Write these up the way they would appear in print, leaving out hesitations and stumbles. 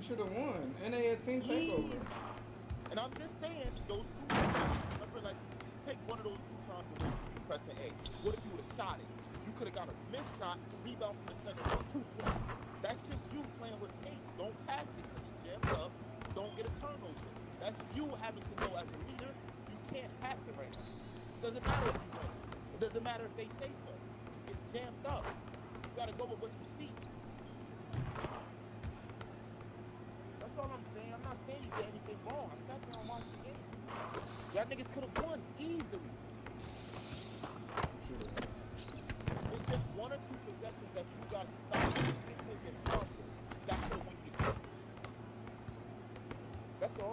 should have won, and they had team takeover. And I'm just saying, those two times, remember, like, take one of those 2 times away from you pressing A. What if you would have shot it? You could have got a missed shot, rebound from the center, 2 points. That's just you playing with pace. Don't pass it because you jammed up. Don't get a turnover. That's you having to know as a leader, you can't pass it right now. It doesn't matter if you win. It doesn't matter if they say so. It's jammed up. You got to go with what you see. That's all I'm saying. I'm not saying you did anything wrong. I sat there and watched the game. Y'all niggas could have won easily. It's just 1 or 2 possessions that you got to stop and take it harmful. That could have won you the game. That's all.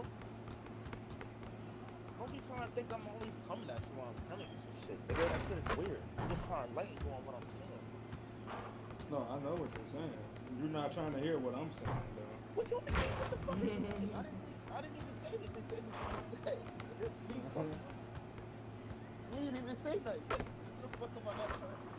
Don't be trying to think I'm always coming at you while I'm telling you some shit. Nigga, that shit is weird. I'm just trying to lighten you on what I'm saying. No, I know what you're saying. You're not trying to hear what I'm saying, though. What you mean? What the fuck are you doing? I didn't even say anything to say. You didn't even say nothing. What the fuck am I not trying to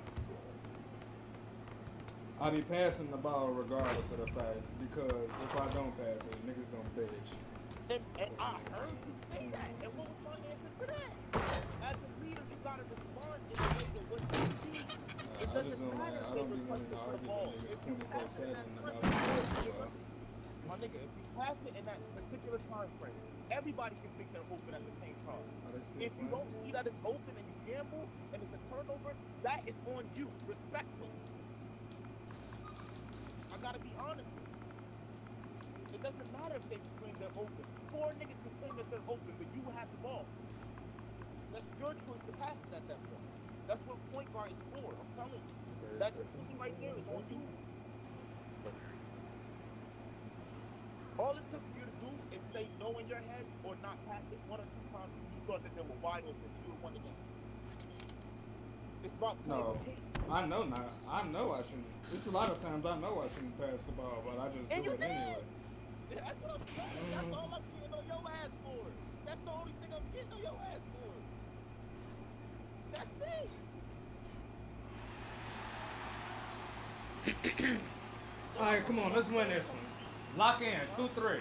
I be passing the ball regardless of the fact, because if I don't pass it, niggas gonna bitch. And I heard you say that. And what was my answer to that? As a leader, you gotta respond in the way with what you see. It doesn't matter if they request to put a ball. If you pass it in that frame, my nigga, if you pass it in that particular time frame, everybody can think they're open at the same time. If you don't see that it's open and you gamble and it's a turnover, that is on you, respectfully. I gotta be honest with you. It doesn't matter if they scream they're open. 4 niggas can scream that they're open, but you have the ball. That's your choice to pass it at that point. That's what point guard is for. I'm telling you. That decision right there is on you. All it took for you to do is say no in your head or not pass it 1 or 2 times when you thought that they were wide open. You would have won the game. It's about playing the pace. I know not. I know I shouldn't. It's a lot of times I know I shouldn't pass the ball, but I just do it anyway. That's what I'm saying. That's all I'm getting on your ass for. That's the only thing I'm getting on your ass for. That's it. All right, come on, let's win this one. Lock in, 2-3.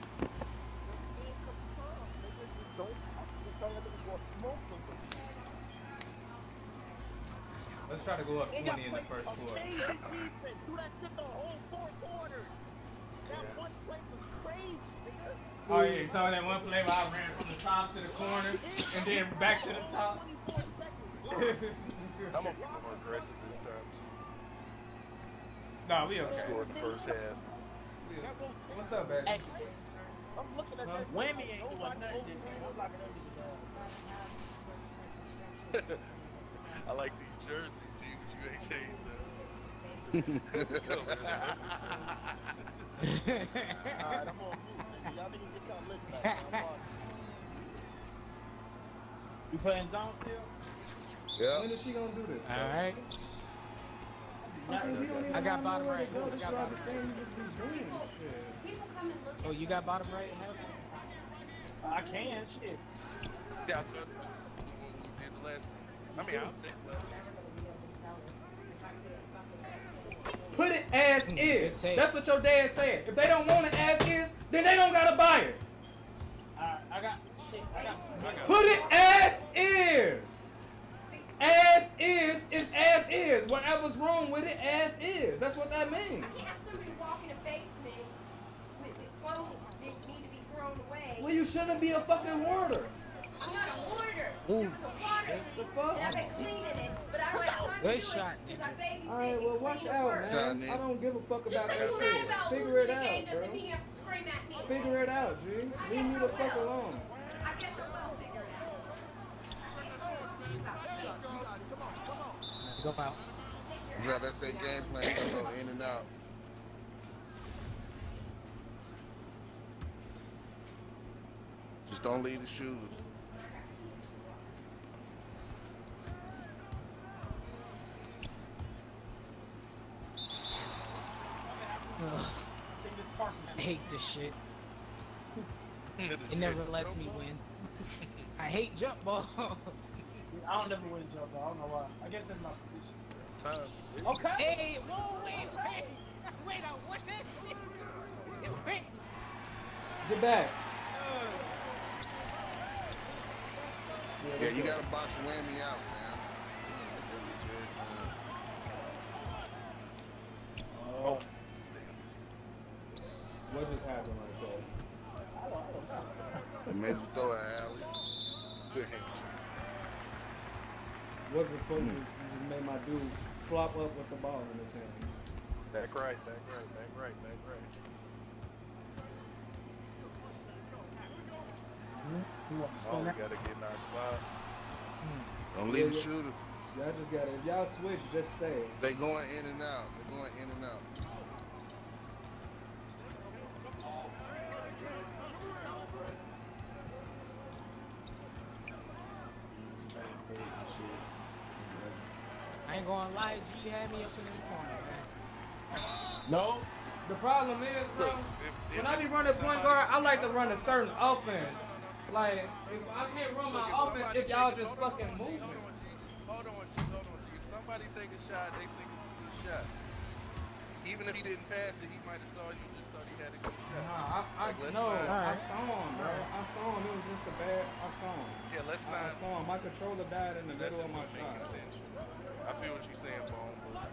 Let's try to go up 20 in the first quarter. Amazing defense. Do that shit the whole 4 quarters. That one play was crazy, nigga. Oh yeah, so that one play where I ran from the top to the corner and then back to the top. I'm gonna be more aggressive this time too. Nah, we okay. Scored in the first half. What's up, baby? I'm looking at that. Whammy ain't doing nothing. I like these jerseys, G, but you ain't changed them. Alright, I'm on mute, nigga. Y'all niggas get y'all lick back. I'm on. You playing zone still? Yeah. When is she gonna do this? All right. I got bottom right. I got bottom right. Oh, you got bottom right? I can, shit. Yeah, I thought in the last. I mean, I'll take that. Put it as is. That's what your dad said. If they don't want it as is, then they don't gotta buy it. I got shit. I got. Put it as is. As is as is. Whatever's wrong with it, as is. That's what that means. I can't have somebody walk in a basement with clothes that need to be thrown away. Well, you shouldn't be a fucking hoarder. I'm not a hoarder. There was a water leak, and I've been cleaning it, but I don't have time to do it because I babysit. All right, well, watch out, man. I don't give a fuck about that shit. Figure it out, bro. Doesn't mean you have to scream at me. Figure it out, G. Leave me the fuck alone. I guess I will figure it out. Go out. Yeah, that's their game plan. They go in and out. Just don't leave the shoes. I hate this shit. It never lets me win. I hate jump ball. I don't never win jump ball. I don't know why. I guess that's my position. Time. Okay. Hey, whoa, wait. Wait, I won that shit. Wait. Get back. Yeah, you gotta box whammy out, man. Oh. What just happened right there? It made you throw an alley. Good hand. What the fuck just made my dude flop up with the ball in his hand? Back right, back right, back right, back right. Oh, we gotta get in our spot. Don't leave the shooter. Y'all just gotta, if y'all switch, just stay. They going in and out. They're going in and out. I ain't gonna lie, G, you had me up in the corner, man. No. The problem is, bro, If when I be it's running point somebody- guard, I like to run a certain offense. Like, if I can't run my offense if y'all just fucking moving. Hold on, G. If somebody take a shot, they think it's a good shot. Even if he didn't pass it, he might have saw you and just thought he had a good shot. Nah, I Like, let's no, not- I saw him, bro. I saw him. It was just a bad. I saw him. Yeah, let's I not. saw him. My controller died in the That's middle of just my gonna make shot. you tension. I feel what you're saying, Bone.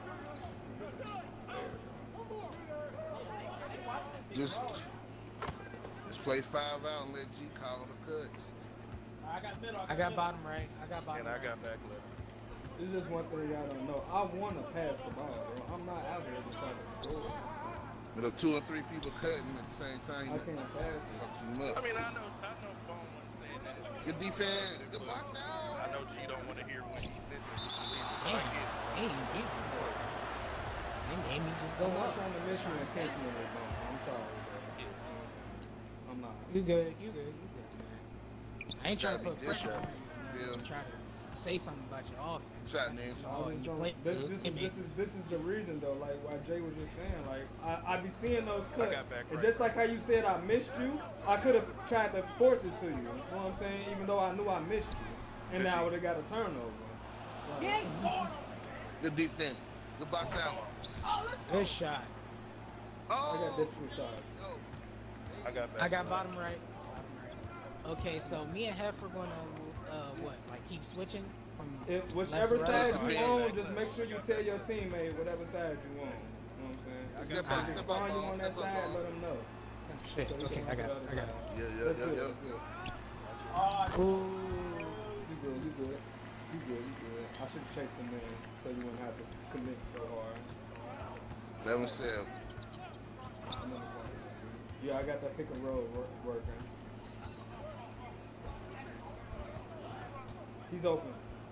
Just play 5 out and let G call the cuts. I got middle. I got bottom right. I got bottom And I right. got back left. It's just one thing y'all don't know. I want to pass the ball, bro. I'm not out here to try to score. With the 2 or 3 people cutting at the same time, I can't pass it. fucks him I up. mean, I know Bone wasn't saying that. Good defense. Good box I out. know G don't want to hear when he's missing. So Damn, I get it. they ain't get me. They made me just go I'm not up. trying to miss you intentionally, bro. I'm sorry, bro. I'm not. You good, you good, you good, man. I ain't trying to put Try to be pressure on disrespectful. you, man. I'm trying to say something about your offense. Shot names. Oh, I just you don't- play- this is the reason though, like why Jay was just saying, like I be seeing those cuts, got back and right. just like how you said I missed you, I could have tried to force it to you. You know what I'm saying? Even though I knew I missed you, and now I would have got a turnover. Like, Good defense. Good box out. Good shot. I got Oh. different shots. Oh. I got back I got left. bottom right. Okay, so me and Hef are gonna what? Like keep switching from Whichever left to right? side right. you on, just make sure you tell your teammate whatever side you on. You know what I'm saying? Step If up, they step find you up, on that step up, side, ball. let them know. Shit. So we Okay, can I run got to it. the I other got it. side. Yeah, That's yeah, good. yeah, That's good. Ooh. You good, you good. You good, you good. I should have chased him in so you wouldn't have to commit so hard. 11-7. Yeah, I got that pick and roll working. He's open.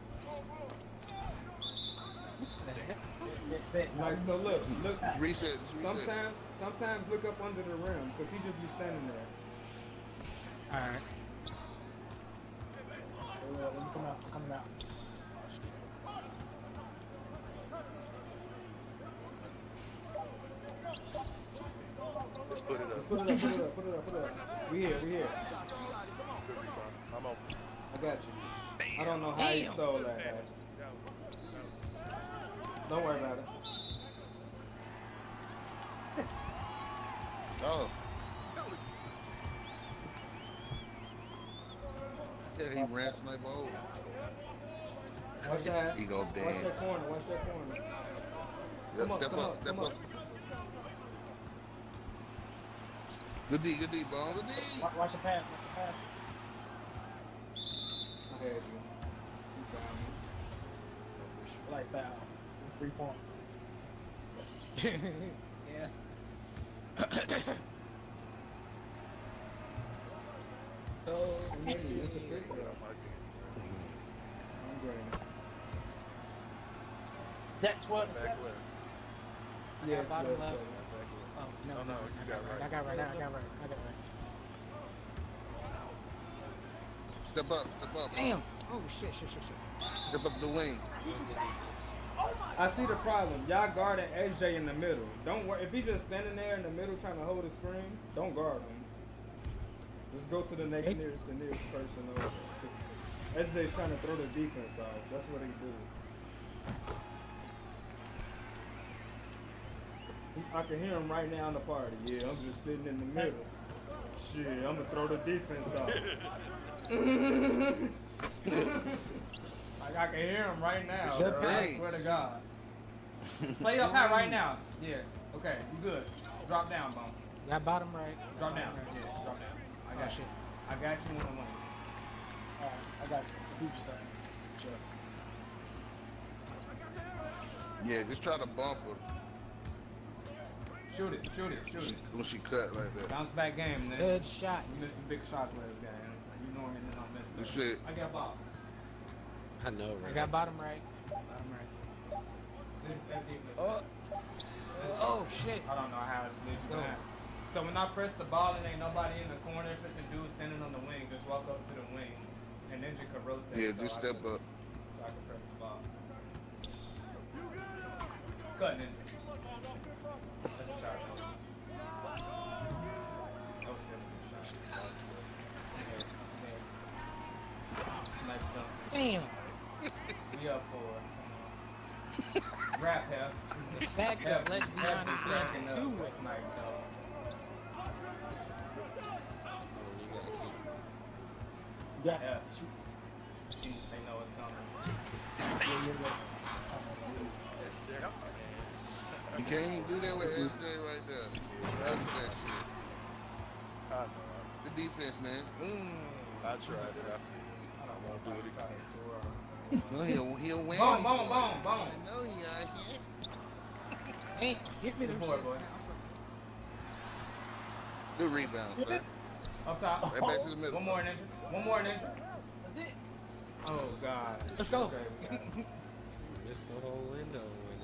Like, so look. Reset. Sometimes look up under the rim, because he just be standing there. Alright. Let me come out. I'm coming out. Let's put it up. Put it up. We here. Good rebound. I'm open. I got you. I don't know how you stole that. Don't worry about it. Oh. Yeah, he ran sniper over. Watch that. He go Watch dance. that corner. Watch that corner. Yep, Come up, step come up, up, step come up. up. Good D, Bone. Good D. Watch the pass. Watch the pass. I had you. You found me. I like fouls. 3 points. Yeah. Oh, maybe it's a straight girl. I'm green. That 12 to Back 7. left. Yeah, it's bottom 12, left. so- Oh no, Oh, no, you got right. I got right. Step up. Damn. Oh shit. Step up the wing. I see the problem. Y'all guarding SJ in the middle. Don't worry. If he's just standing there in the middle trying to hold a screen, don't guard him. Just go to the nearest person over. 'Cause SJ's trying to throw the defense off. That's what he do. I can hear him right now in the party. Yeah, I'm just sitting in the middle. Shit, I'm gonna throw the defense off. Like I can hear him right now. Good Bro. I pace. swear to God. Play up high right now. Yeah. Okay, you good. Drop down, Bone. Got bottom right. Drop down. Yeah, drop down. I got you. I got you in the wing. Alright, I got you. Do your something. Sure. Yeah, just try to bump her Shoot it. when she cut like that. Bounce back game, man. Good shot. You missed some big shots last game. You normally don't miss Good that. shit. I got ball. I know, I right? got bottom right. Bottom right. Oh shit. I don't know how it's going. So when I press the ball and ain't nobody in the corner, if it's a dude standing on the wing, just walk up to the wing, and then you can rotate. Yeah, so just I step can- up. So I can press the ball. Cut ninja. That's a shot. Oh shit. Nice dunk. Damn. We up for it. Rap half. The fact that Let's Be Honest cracking got up. two That's nice, dog. You got Yeah. it. Shoot. They know it's coming. You can't even do that with SJ right there. That's that shit. I know. The defense, man. I tried it. I won't do it again. No, he'll win. Boom. I know he out here. Hey, give me the Good boy, boy. Good rebound, sir. Up top. Right back to the middle. One more ninja. That's it. Oh God. Let's go. Okay, we got it. Missed the whole window with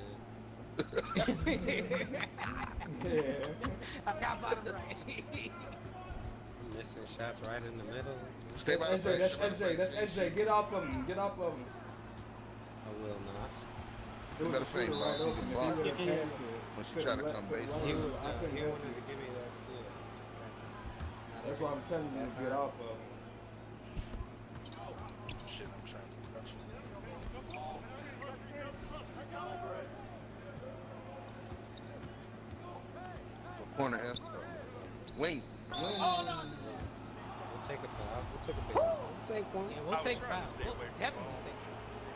Yeah. I got bottom right. it. Missing shots right in the middle. Stay by the That's face. SJ. stay by the That's face. SJ. Get off of him. I will not. You better fake, boss. He can block When when she try to come base. He, He was, I couldn't he help wanted you. to give me that steal. That's why I'm telling you to get off of him. Shit, I'm trying to rush it. Corner half. Wing. We'll take a foul. We'll take a big one. We'll take one. Yeah, I we'll was take trying to five. stay We'll away from definitely balls. take five.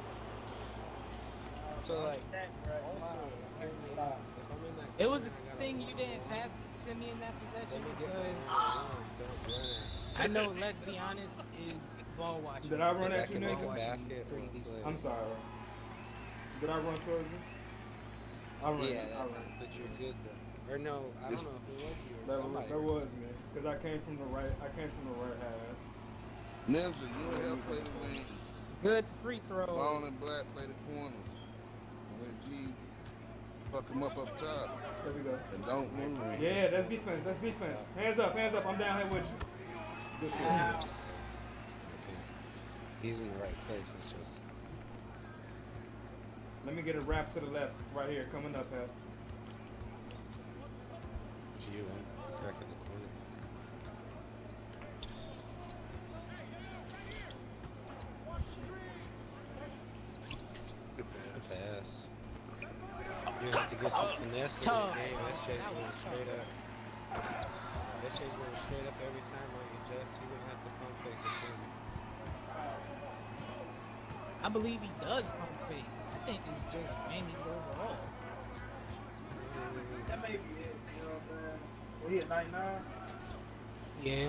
So like, also, hear me out. If I'm in that It was a corner, I gotta thing run. you didn't pass to me in that possession Let me get because that line. Don't run it. I know, let's be honest, is ball watching. Did I run If I at you, can make a nigga? basket, Pretty we'll decent. play. I'm sorry. Did I run towards you? I ran. Yeah, I that's ran. but you're good though. Or no, I don't know if it was you or somebody. That was me. Cause I came from the right. I came from the right half. Ninja, you and him play the wing. Good free throw. Ball and Black play the corners. And let G fuck him up top. There we go. And don't move. Yeah, that's defense. That's defense. Hands up. I'm down here with you. Good shit. Okay. He's in the right place. It's just Let me get a wrap to the left, right here, coming up, half. it's you. I'm cracking the corner. Good pass. Pass. You have to get some finesse in the Tough. game. SJ's going straight up. SJ's going straight up every time on you, Jess. You wouldn't have to pump fake the shit. I believe he does pump fake. I think it's just Manny's overall. That may be it. You know what I'm saying? Well, he at 99. Yeah.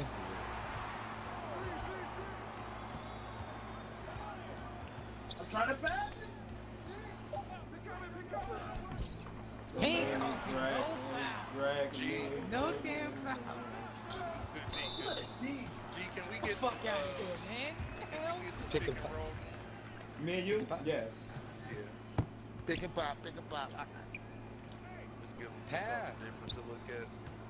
I'm trying to pass it. Handcuff, Drag. no damn foul. Good D. Good D. G, can we get Fuck some, out of here, man. Hell? get some Pick pick and and pop. roll? Me and you? Yes. Yeah. Pick and pop, pick and pop. Just give them Pass. something different to look at.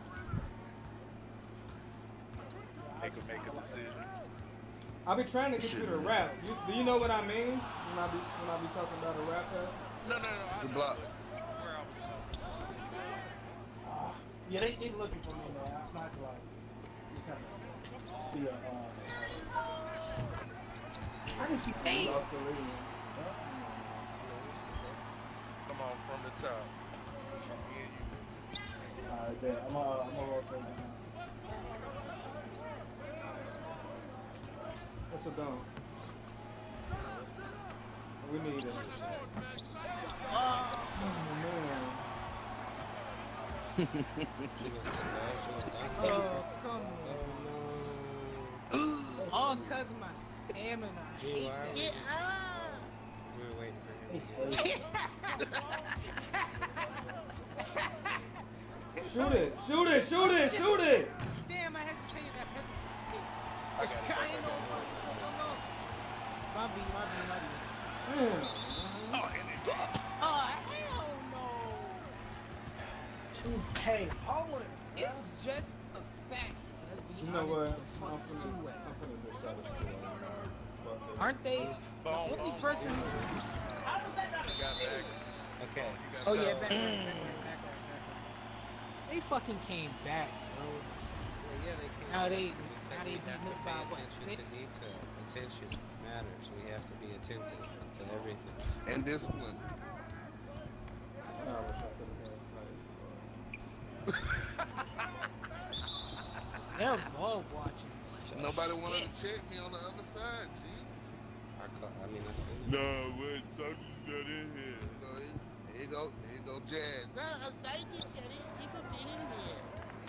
Make them make a decision. I be trying to get you to rap. Do you know what I mean when I be talking about a rap? Half? No, I Good know, block. but where I was going. Yeah, they looking for me, man. I'm not gonna lie. Just kind of be a. I didn't keep We lost the lead. Come on, from the top. Me and you. Alright, bet. I'm gonna rotate now. a dunk. We need it. Oh, man. She gonna sit down, she gonna dunk. Oh, come on. Oh, All because of my stamina. I Gee, hate why that are we- shit. We were waiting for him. Shoot it! Shoot it! Shoot it! Shoot it! Damn, I hesitated. I got it. I ain't know. My B. Damn. Oh, and it Oh, hell no. Hey, hold it. It's just a fact. Let's be You know honest, what? it's a I'm fucking finna two-way. just try to steal. Fuck it. Aren't they the Boom, only boom, person boom. who... You got back. Okay. Oh, so, yeah, back. They fucking came back, bro. Well, yeah, they can't. Now they We beat have to us by, pay what, attention 6? to detail. Attention matters. We have to be attentive to everything. And discipline. I wish I could have got They're ball watching. Nobody wanted to check me on the other side, G. I mean, that's it. No, wait, something's not in here. Here you go, Jazz. No, Sergeant got it. Keep him in here.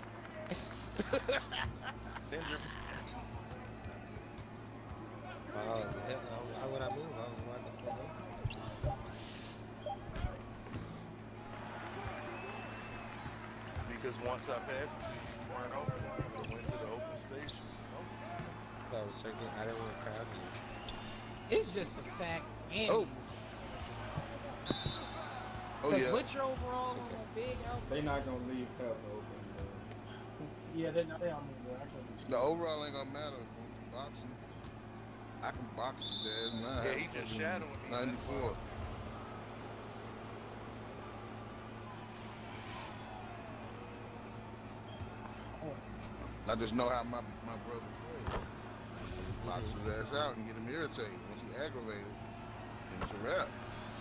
Ninja. Oh, hell, why would I move? I was wide the fuck up. Because once I passed it, you weren't open. I went to the open space. I was thinking, I didn't want to crowd you. It's just a fact. Man. Oh. Oh, Because yeah. with your overall on a big outfit, They not gonna leave Pep open, bro. Yeah, they all move there. I can't. The overall ain't gonna matter when it's boxing. I can box his ass now. Yeah, he just shadowing me. 94. I just know how my brother plays. Box his ass out and get him irritated. Once he aggravated, then it's a wrap.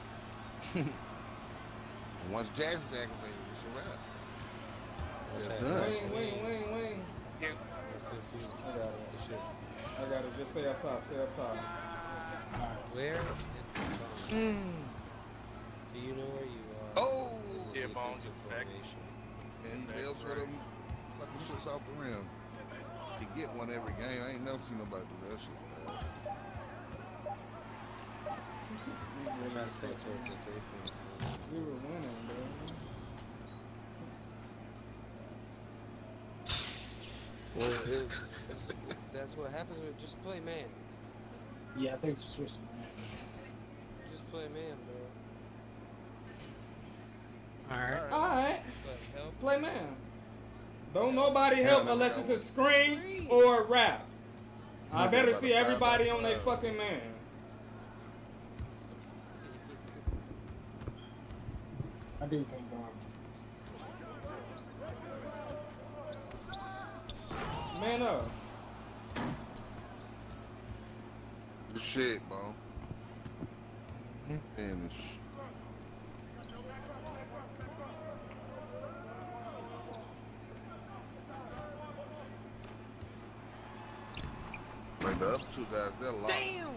And once Jazz is aggravated, it's a wrap. What's Yeah, that? done. Wing. Yeah. What's this? You? I got it. This shit. I got it. Just stay up top. Stay up top. Where is the phone? Do you know where you are? Oh! Yeah, Bones, Defensive back. formation. And he bails for them fucking shits off the rim. He get one every game. I ain't never seen nobody do that shit, man. Try to stay towards the 3-point. We were winning, bro. Well, that's what happens with just play man. Yeah, I think it's switching. Just play man, bro. alright. Alright. But help. Play man. Don't nobody help no, unless no. it's a screen or a rap. I You better got see about a everybody 5 on their by 5. fucking man. I do can't go on. Man up. Good shit, bro. Finish. Like the other two guys, they're lost. Damn!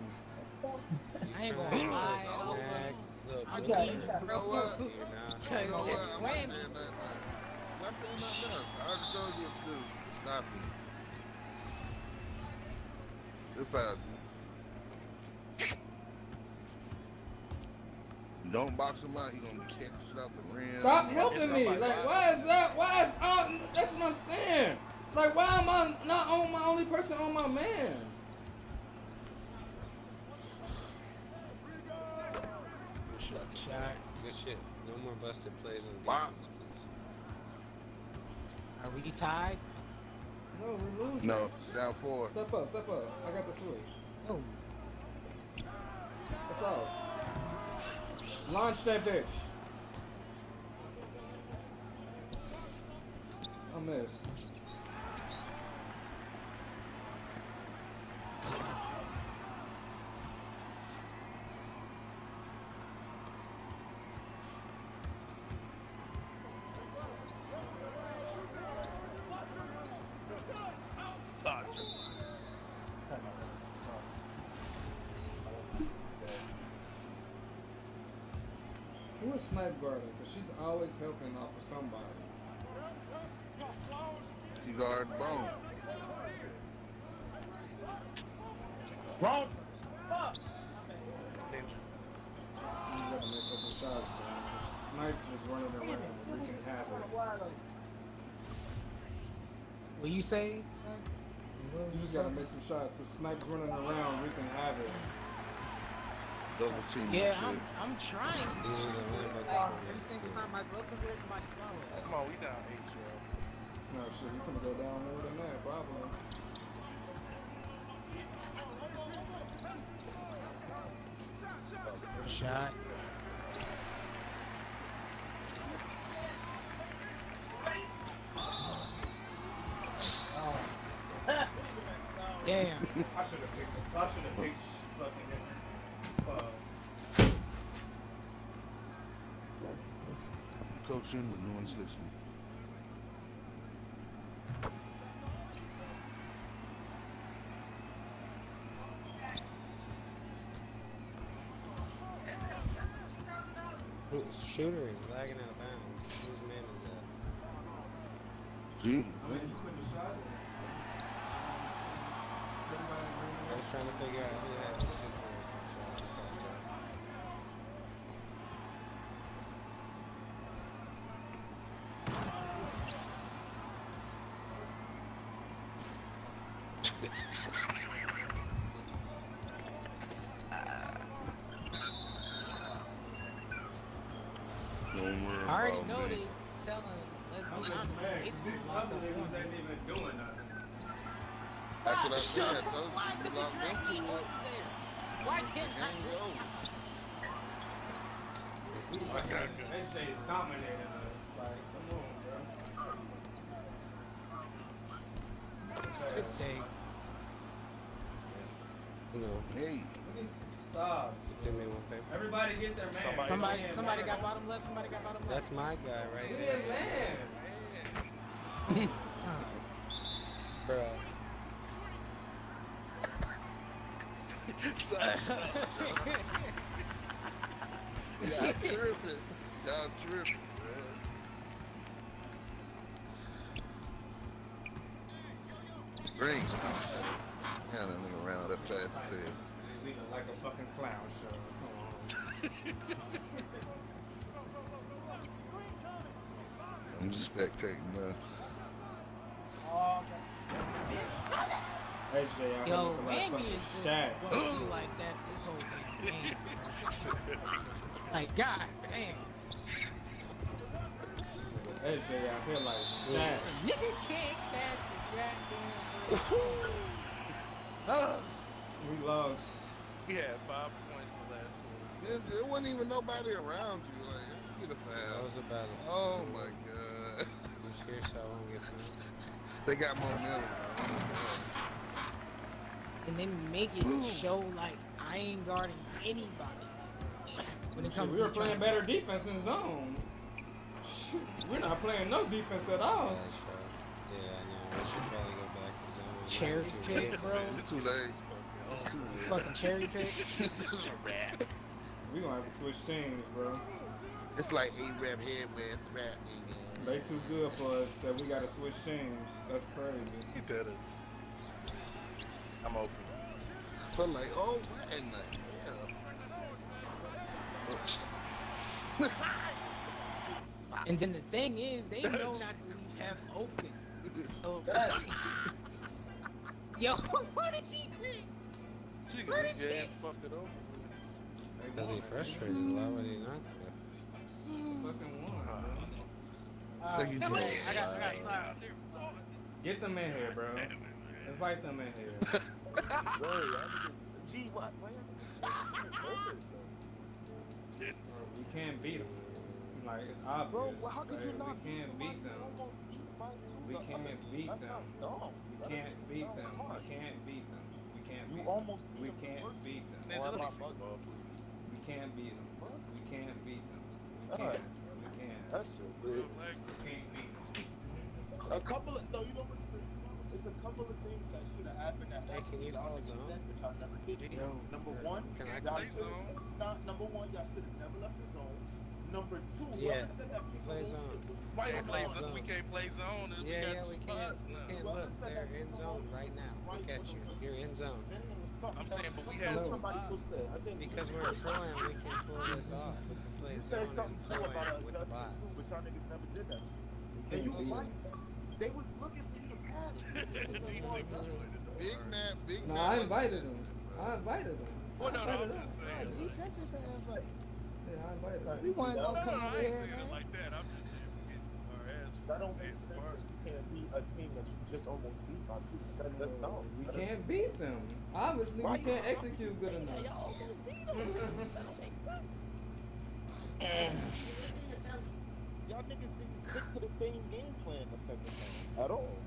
I ain't Trying gonna to lie. drag. Look, I look, got look. you. You know what? You're not. You know what? I'm not Wham. saying nothing else. I'm not saying nothing else. I already showed you what to do. Stop it. Good foul, G. You don't box him out, he gonna be catching shit out the rim. Stop helping me. somebody Like, else. why is that? Why is that's what I'm saying. Like, why am I not on my only person on my man? Good shot. Shot. Good shit. No more busted plays on Wow. defense, please. Are we tied? No, we're losing. No, down 4. Step up, step up. I got the switch. Oh. What's up? Launch that bitch. I missed. Who's Snipe guarding? Because she's always helping off of somebody. She guard Bone. Wrong. Fuck. You gotta make up the shots, bro. Snipe is running around wreaking havoc. What you say? You just gotta make some shots. Cause Snipe's running around wreaking havoc. Double team. Yeah, and shit. I'm trying. Every single time I go somewhere, somebody follow. Come on, we down 8, yo. No shit, you finna go down lower than that, probably. Shot. Damn. I should have picked fucking Coaching, but no one's listening. Shooter is lagging out of bounds. Whose man is that? Gee, I mean, you couldn't have shot it. I was trying to figure out who had the shit for I already know they telling. I'm Let's be just honest. mad. It's These other niggas ain't even doing nothing. that's what I said. I Why told did you, the you locked drag into team it. over there? Why can't I And just... go. SJ is dominating us. Like, come on, bro. Good take. You know, Hey, We need some stops. give me one paper. Everybody get their man. Somebody got bottom left, somebody got bottom left. That's my guy right Get there. a man. Bro. y'all tripping. Y'all tripping, man. Green. Yeah, that nigga ran out that fast as hell. We look like a fucking clown show. Come on. I'm just spectating now. SJ out Yo, here looking like Remy fucking is Shaq. just gonna be like that this whole damn game. Like, god damn. SJ out here like Shaq. Nigga can't catch the Jackson. We lost. We had 5 points the last quarter. There wasn't even nobody around you. Like, get a That foul. was about it. Oh my god. I'm scared so I won't get found. They got momentum. And then make it show like I ain't guarding anybody. When it comes We to were playing better defense in zone. Shoot, we're not playing no defense at all. Nice shot. Yeah, I know. I should probably go back to zone. Cherry pick, bro. It's too late. It's too late. Fucking cherry pick. We gonna have to switch teams, bro. It's like A-Rap headwest rap, nigga. They too good for us that we gotta switch teams. That's crazy. He did it. I'm open. So like, oh, what in the hell? And then the thing is, they know not to leave half open. So, yo, what did she click? She Where did just she- fucked it over. Because he frustrated. Why would he not? Fucking one, bro. So you Come on, did. I got Get them in here, bro. Invite them in here. Gee, what? Why We can't beat them. Like, it's obvious. Bro, well, how could you Like, not we can't beat them. We can't beat them. We can't beat them. We can't beat them. We can't You beat them. almost We can't beat them. Ninja, let me see the ball, please. We can't beat them. We can't beat them. We Alright. can't. We can't. That's it. We can't beat them. A couple of no, you know what's the, it's a couple of things that should have happened that Hey, can you call y'all zone? said, which I never did. Yo. Number one, Can I y'all play should zone? number one, y'all should have never left the zone. Number two, Yeah. whoever said that Play peekaboo zone. shit was right on Play my zone. We can't play zone. and Yeah, got yeah, two we can't. spots We now. can't look. They're in zone right now. Look at you. You're in zone. Then there was something I'm saying, but we else had two somebody spots. was said. I think Because we're employing, we can pull this off. We can play you zone said and something too about employ with the adjustment bots. too, but y'all niggas never did that. can't And you do was it. right. They was looking for you to pass. Big Nat, Big No, Nat. I invited him. I invited him. Well, no, I no, I'm invited just him. saying. G sent us an invite. Yeah, I invited him. We weren't No, gonna come I over ain't here, saying it man. like that. I'm just saying we getting our ass That don't make hit sense hard. that you can't beat a team that you just almost beat by 2. That's dumb. We can't beat them. Obviously, we can't execute good enough. Y'all almost beat them. That don't make sense. Y'all niggas didn't stick to the same game plan the second time at all.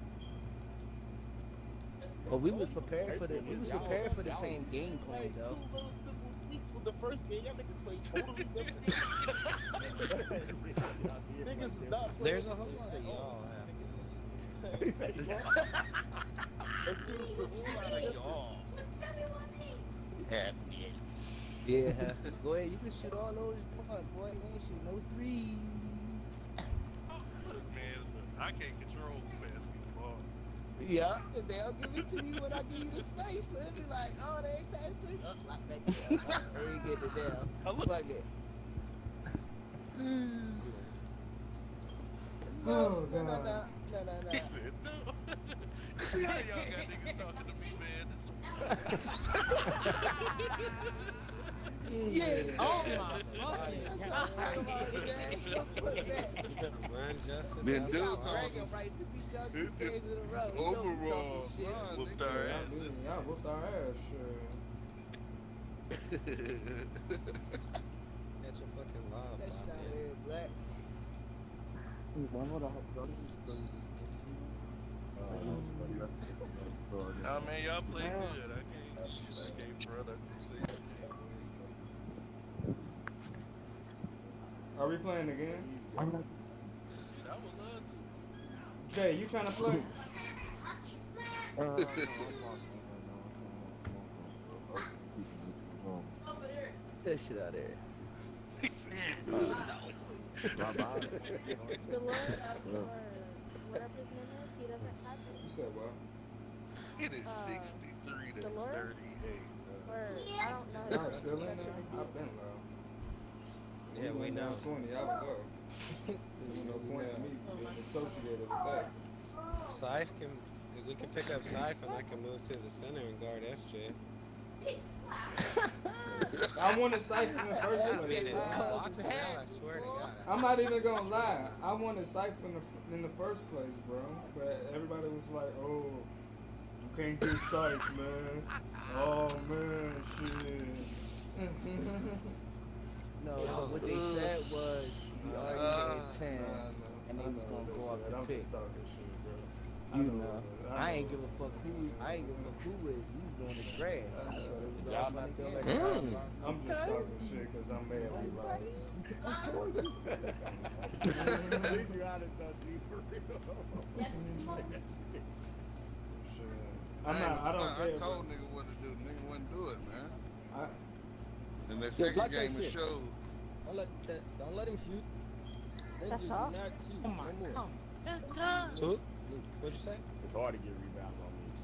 Well, we was prepared for the same game plan Like, though. 2 little simple tweaks from the first game. Y'all niggas played totally different. Niggas is not playing There's a the whole same lot of at all. y'all Happening. Yeah. Go ahead, you can shoot all those points, boy. You ain't shoot no threes. Look, man, I can't control basketball. Yeah, and they'll give it to you when I give you the space. So it'll be like, oh, they ain't passing to you. Oh, lock that down. They ain't getting it down. Fuck it. Oh, No. He said no. You see how y'all got niggas talking to me, man? Yeah. Oh my That's what I'm talking about, man. Put that. Run justice. Then out dude loud. talking. Bragging rights. We beat y'all 2 games in a row. We know we Overall, talking shit. run, Whooped nigga. our Y'all ass. did. Y'all whooped our ass. Shit. Catch a fucking lob, That shit out Bobby. here, black. Nah, man, y'all play good. I can't brother say that. Are we playing again? Shit, I would love to. Jay, you trying to play? That shit out there. He said, The Lord whatever his name is, he doesn't have You it. said what? it is 63 to the Lord? 38. Or I don't know. Y'all still in there? I've been low. Yeah, we went down know. 20. I was up. There's no point in me being associated with that. Scythe can, we can pick up Scythe and I can move to the center and guard SJ. I wanted Cypher in the first I mean, place. it's bro. boxing now, I swear to God. I'm not even gonna lie. I wanted Cypher in the first place, bro. But everybody was like, "Oh, you can't get Cypher, man. Oh man, shit." No, what they said was we already had 10, and they was gonna go up I'm the pick. just talking shit, bro. You know, I ain't give a fuck who. I ain't give a fuck who was. He was doing the draft. I thought it was all fun and games. I'm just talking shit because I'm mad we lost. Shit. I'm not. I don't care. I bro. told nigga what to do. Nigga wouldn't do it, man. I, And that second game it showed. Don't let him shoot. That's all. Not shoot. Oh my No more. god. Who? What'd you say? It's hard to get rebounds on me.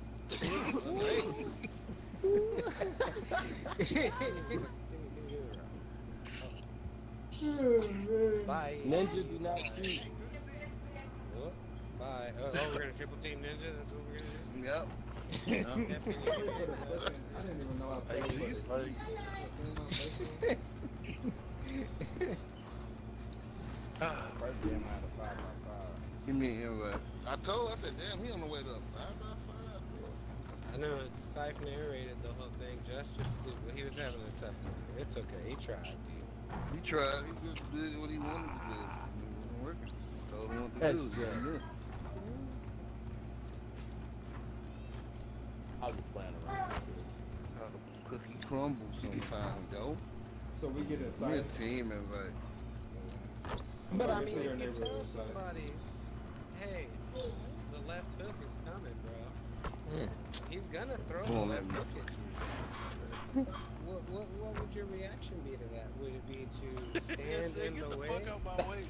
Bye. Ninja do not shoot. What? Bye. Oh, we're gonna triple team Ninja? That's what we're gonna do? Yep. I didn't even know I played Hey, this. First game I had a 5x5. You mean him what? I said, damn, he on the way to a 5x5. I know, Scythe narrated the whole thing just he was having a tough time. It's okay, he tried, dude. He tried. He just did what he wanted to do. It wasn't working. Told him what to That's do. good. I was just playing around. Cookie crumbles sometimes, yo. So we get Me a inside. team invite. But I Get mean, to your if you neighborhood tell side. somebody, hey, the left hook is coming, bro. He's gonna throw Come the on, left man. hook at you. Well, what would your reaction be to that? Would it be to stand in Get the the way fuck out my way,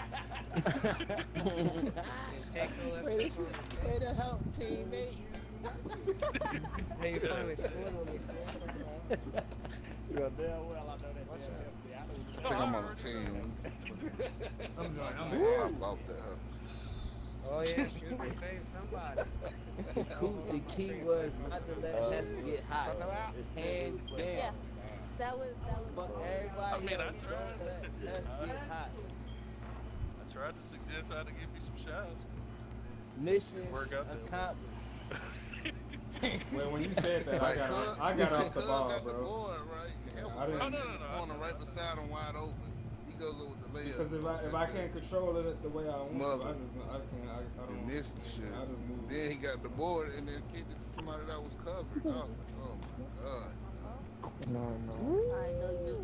and take no left Way foot? to help, teammate. Hey, you finally scored on me, son. You're damn well, I know that. Watch damn out. well. I think I'm on a team. I'm I'm about that. Oh yeah, shoot, they saved somebody. The key was not to let Hef get hot. Hand down. Yeah. That was. Fuck everybody I mean, I else. tried. Don't let Hef get hot. I tried to suggest how to give you some shots. Mission Work out that way. accomplished. Well, when you said that, Like, I got off the ball, got the bro. board, right? Hell, I didn't- no. Corner right beside him, wide open. He goes over with the layup. Because if I can't control it the way I want to, I Mother. don't. He missed the shit. I just move. Then he got the board and then kicked it to somebody that was covered. Oh my god. No. I know you was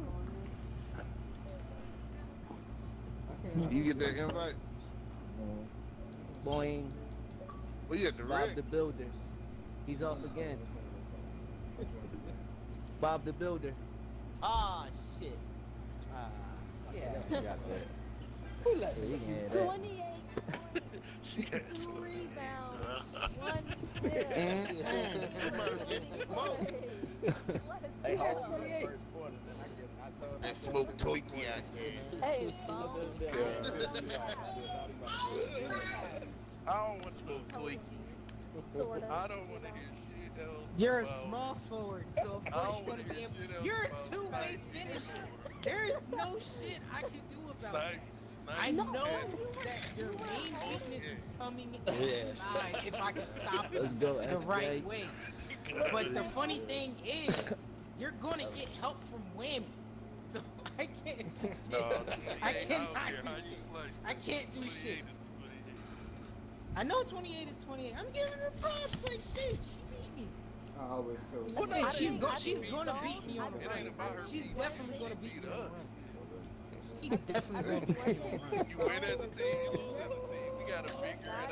going You get that invite? Boing. Well, yeah, the Bob red. the Builder. He's off again. Bob the Builder. Ah, shit. Ah, yeah. You got that. Who let me have that? 28. She had 2 20. rebounds. 1 steal. Hey, What? hold on. First quarter, then I told That smoke Twinkie out there. Hey, phone. I don't want to Twinkie. Sort of. I don't want to hear shit else. You're a about- small forward, so of I course don't you're want gonna to be hear able. shit else. You're a about two-way Snipe. finisher. There's no shit I can do about that. Snipe. I No. know that your main weakness is coming Yeah. inside if I can stop it Let's go, the SJ. right way. But the funny thing is, you're gonna get help from Whammy. So I can't do shit. No, I 28, cannot don't care do how you shit. slice I it. can't do 28 shit. is 28. I know 28 is 28. I'm giving her props like shit. She beat me. I always tell you. Well, no, I she's think- she's think gonna so. beat me on the I It run. ain't about her She's beating definitely us. gonna She beat me beat on the us. run. She's definitely gonna beat me on the run. You win as a team, you lose as a team. We gotta figure it out.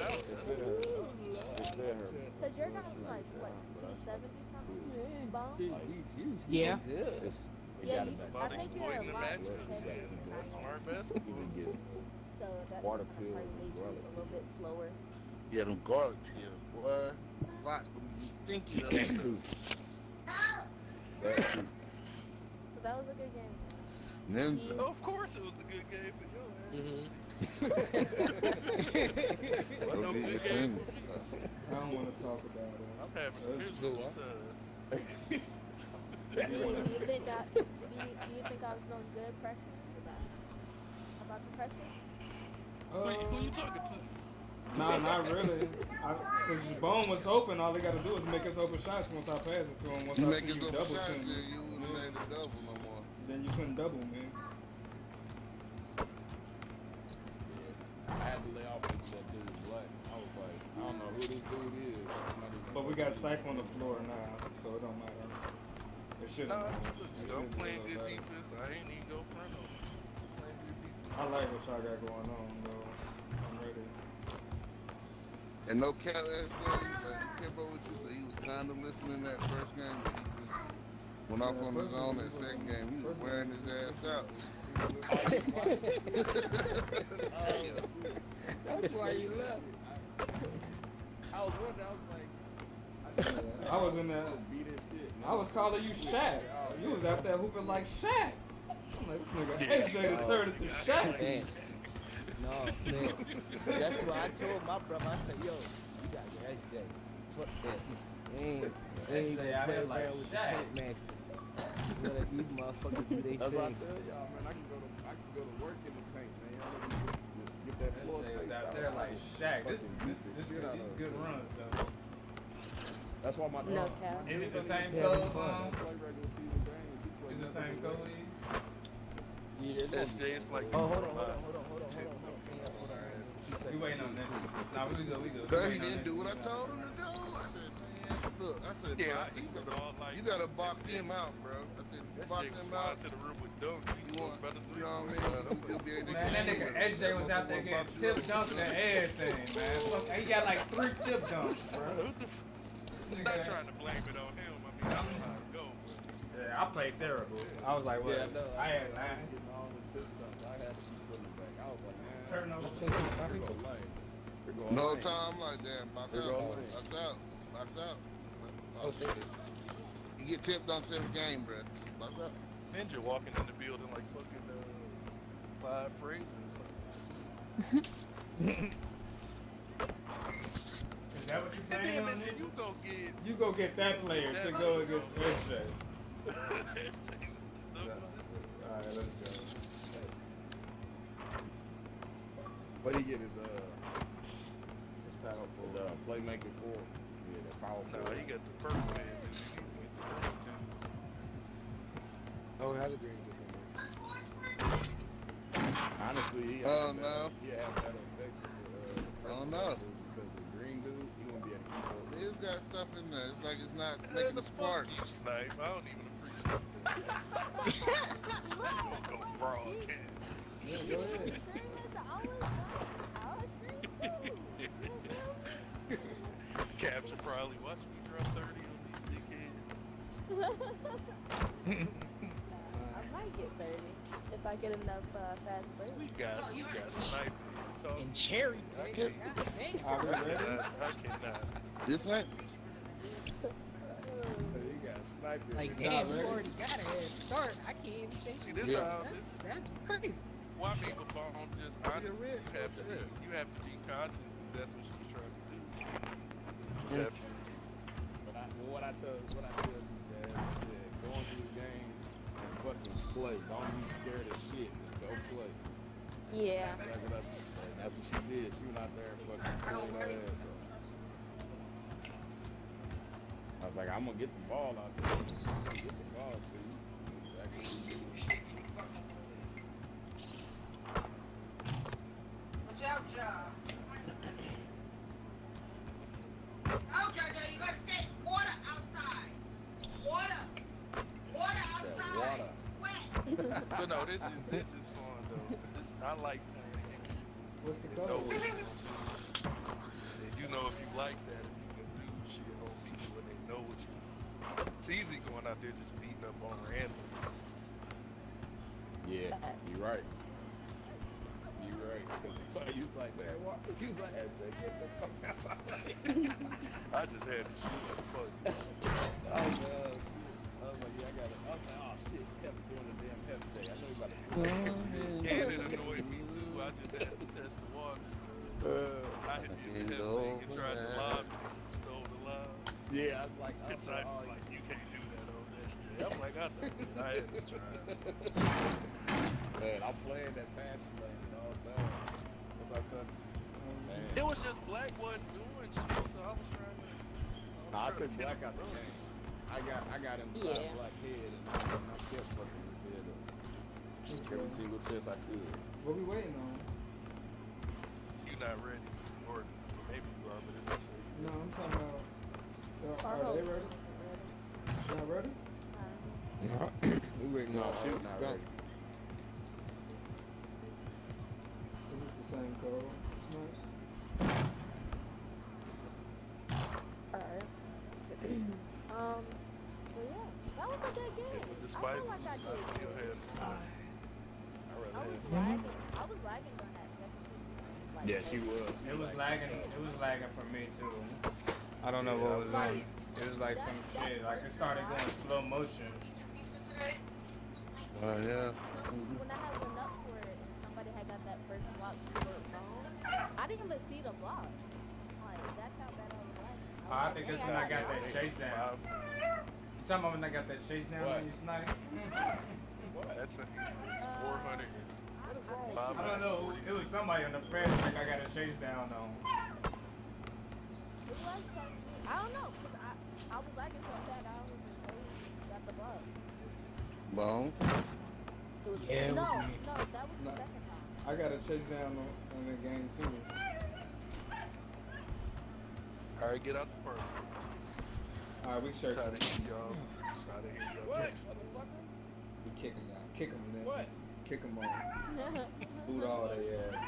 Because your guys is like, what, 270 something? Bone? Yeah. Good. Yeah, It's I about think you're a exploiting the lot matchups. heavier Man. than I That's am. smart basketball. So that's Water gonna pills, probably make you a little bit slower. Yeah, them garlic pills, boy. Fox gonna be stinky. So that was a good game. Ninja. Of course it was a good game for you. Mm-hmm. What no Go get good your game thing. for me. I don't want to talk about it. I'm having a miserable time. Do you think I was doing good pressure about the pressure? Who you talking to? Nah, not really. Because Bone was open. All they got to do is make us open shots once I pass it to him. Once You I make see it you double double shots, to then me, you wouldn't have made it double no more. then you couldn't double me. I had to lay off that dude black. I was like, I don't know who this dude is. I'm not even But we got Syph on the floor now, so it don't matter. It shouldn't. Nah, matter. look, It I'm shouldn't playing good matter. defense. I ain't even go front on. Playing good defense. I like what y'all got going on, though. I'm ready. And no cat ass boy, like, he kept up with you, but he was kind of listening that first game, but he just went off on his own that second game. He was wearing his ass out. That's why you left. I was wondering, I was like, I was in there. beat his shit. I was calling you Shaq. You was out there hooping like Shaq. I'm like, this nigga AJ turned into Shaq. Thanks. No, man. That's why I told my brother, I said, yo, you got your SJ. Fuck that. Ain't SJ out play here like around with the Shaq. paint master. Let these motherfuckers do their That's what I thing. tell y'all, man. I can go to work in the paint, man. Y'all let me get that floor AJ was space. out there like Shaq. This is good runs, though. That's why my No dog. cap. Is it the same Yeah, code? Play regular season games. He play Is it the same nothing but code? SJ, it's like Oh, hold on. We waiting on that. Nah, we good. Cause he didn't do what I told him to do. I said, man, look, I said, Yeah, bro, you gotta box him out, bro. I said, if you box SJ was him out, flying to the room with dunks. He you want, better you know what I mean? You'll be able to Man, that nigga SJ was out there getting tip dunks and everything, man. Look, he got like 3 tip dunks, bro. I'm not trying to blame it on him. I mean, I know how it goes. Yeah, I played terrible. I was like, what? Yeah, no, I had was nine. getting all the systems. I had to keep putting it back. I was like, man, Turnovers. they're going lane. They're going No lane. time like damn. Box They're out. going lane. Box out. Box out. Oh, shit. You get tipped on every game, bro. Box out. Ninja walking in the building like fucking Clyde Frazier or something. Is that what you And playing then on, Ninja, nigga? you go get that player that to go player against go. SJ. Look, Alright, let's go. What he get his It's powerful. the playmaking for? Yeah, the power no, forward. he got the purple man. Oh, how the green get Honestly, he Oh, no. He had better effects with Oh, no. because the green dude, he won't be able to keep up. It's got stuff in there. It's like it's not Man, making the the spark. fuck you snipe. I don't even appreciate that. Don't go broadcast. Yeah, go ahead. Capture probably watch me drop 30 on these dickheads. I might get 30 if I get enough fast breaks. We got snipers. And cherry. I Dang. can't. Are we ready? I cannot. This ain't. He got sniped. Like, Nah, damn, you ready? already got a head start. I can't even chase See, you. this how That's crazy. why people phone just honestly you have to be conscious that that's what she's trying to do. You just have to- What I tell you, Dad, is go into the game and fucking play. Don't be scared of shit. Just go play. Yeah. And that's what she did. She went out there and fucking played her ass off. I was like, I'm gonna get the ball out there. I'm gonna get the ball to you. Exactly what you did. Watch out, Josh. Oh, Jojo, you got skate. Water outside. Water. Water outside. Water. Wet. But no, this is fun though. I like playing against What's the you. code? And you know if you like that, if you can do shit on people and they know what you. It's easy going out there just beating up on random. Yeah, you're right. You're right. So you was like, man, what? He was like, SJ, get the fuck out. I just had to shoot like fuck. I was like, yeah, I got it. I was like, oh shit, he kept doing the damn pep day. I know he about to do And it annoyed me too. I just had to test the water. I had did the thing and tried to lob and he stole the lob. Yeah, I was like, His side was like, you can't do that on SJ. I'm like, I know it. I had to try. Man, I'm playing that passing lane all the time. What's up, son? Man. It was just Black wasn't doing shit, so I was trying to. I took Black out the game. I got inside Black head and I kept fucking his head up. Every single chance I could. What we waiting on? You're not ready. Or maybe you are, but it looks like No, I'm talking about. Are they ready? Y'all ready? We waiting No, on shoot, not ready. Is it the same code? Alright. So yeah, that was a good game. but I despite feel like I I did. still had fun. I rather I was have lagging. I was lagging during that second. Like, Yeah, she was. It was lagging. It was lagging for me too. I don't know what was on. It was like some shit. Like it started going slow motion. Yeah. When I had went up for it and somebody had got that first block for a phone, I didn't even see the block. Like, that's how bad I was lagging. I think that's when I got that chase down. You talking about when I got that chase down when you snipe? That's a, it's 400. I don't know. It was somebody on the fast track I got a chase down on. It was something. I don't know, because I was lagging so bad, I was got the block. Bone. It was, Yeah, it no, was me. no, that was the second time. I got a chase down on the game too. All right, get out the park. All right, we searching. Try to hit y'all. Try to hit y'all. What? We kick them out. Kick them then. What? Kick them on. Boot all their ass.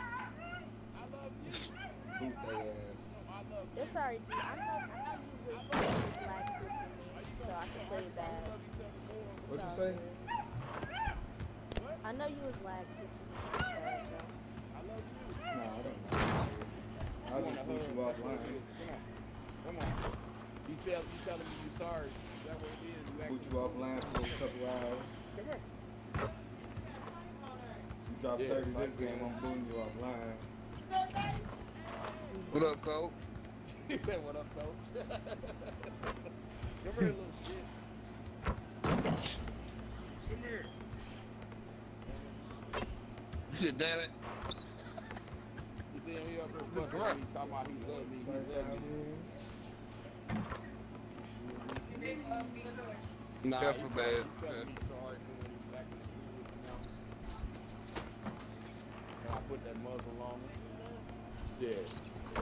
Boot their ass. It's sorry, G. I know you wish you was black switching me, so I can play that. What you all say? good. I know you was lag switching. I love you. No, I don't know. I'll just boot you offline. Come on. You telling me you sorry. Is that what it is? You Boot you offline for a couple hours. Come here. You drop 30 this game, I'm booting you offline. What up, coach? He said, what up, coach? Come here, little shit. Come here. Yeah, damn it. You see him here up there fucking with me, talking about he loves me, he loves me. Nah, Careful, he man. telling me sorry for when he's back in school with me now. And I put that muzzle on him. Yeah.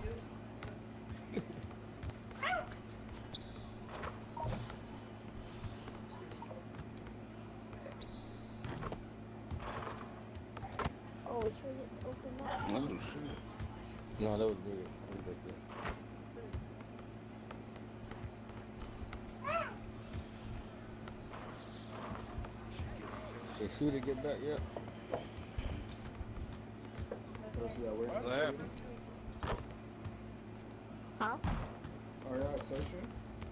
Oh, it's for you to open up. Oh, shit. No, that was good. That was right there. Did Shooter get back yet? What happened? Huh? Are y'all searching?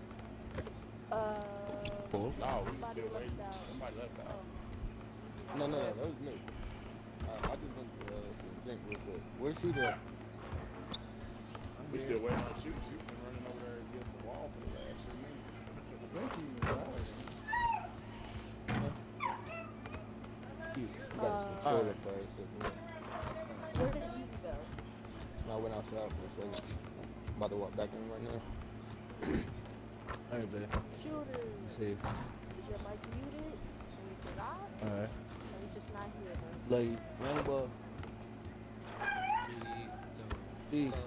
No, we somebody still waiting. left out. Somebody left out. Oh. No, that was me. I just went to drink real quick. Where's Shooter at? We still waiting on Shooter. Shooter's been running over there against the wall for the last 3 minutes. I think he was out. Got his controller first. Where did you go? I went outside for a second. I'm about to walk back in right now. Hey, babe. Shooter. See. Is your mic muted? Can you forgot? Alright. Or you just not here then? Late. Rainbow. Peace.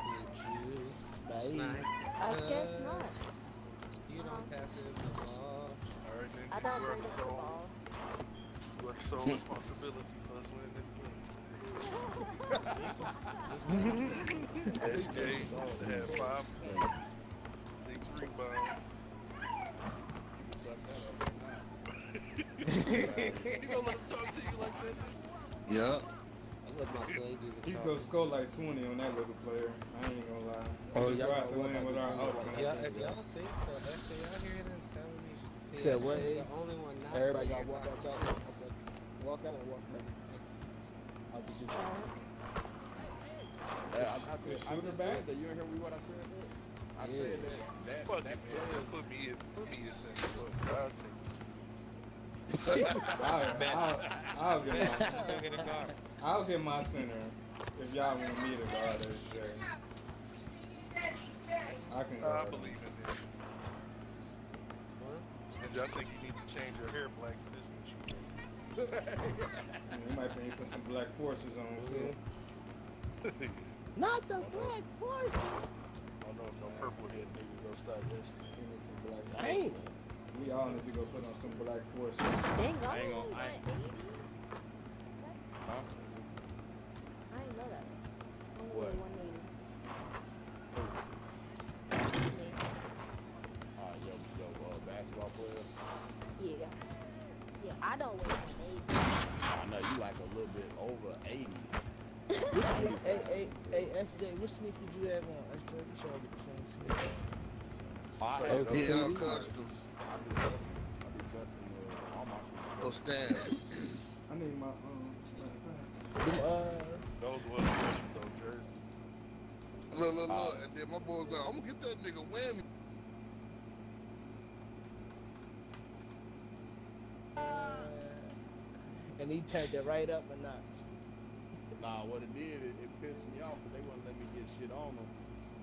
Bye. I guess not. You don't pass it the ball. Alright, then. I don't You are bring the up the sole- ball. you are the sole responsibility for us winning this game. SJ used to have 5 points, 6 rebounds. You gonna let him talk to you like that? Yeah. He's gonna score like 20 on that little player. I ain't gonna lie. Oh, Just y'all go out the know win what with our about offense. If y'all think so, SJ, y'all hearing them telling me. See, Said SJ what? is the only one not Everybody saying got walk it's out. Walk out and walk back. I'll just do that. Yeah, I said, I just said that. You ain't hear me what I said there? I said that Fuck that it, man. Just put me in center. Fuck, I'll take I'll get my center if y'all want me to guard SJ. I can I guard him. believe in it. And I think you need to change your hair black for this one. You might be put some black forces on too. Not the Black Forces. I don't know if no purple head nigga gonna stop this. Give me some black Dang. forces. We all need to go put on some black forces. Dang, I I ain't only gonna- I- 180? Huh? I didn't know that. Only What? 180. Yo, basketball player. Yeah. Yeah, I don't weigh 180. I know you like a little bit over 80. What sneak, hey, SJ, what sneaks did you have on? SJ, we should all get the same sneakers. Yeah, no customs. I do custom all my shit. Those stands. I need my Those was special though, Jersey. Look. And then my boy's like, I'm gonna get that nigga whammy. And he turned it right up a notch. Nah, what it did, it pissed me off because they wouldn't let me get shit on them.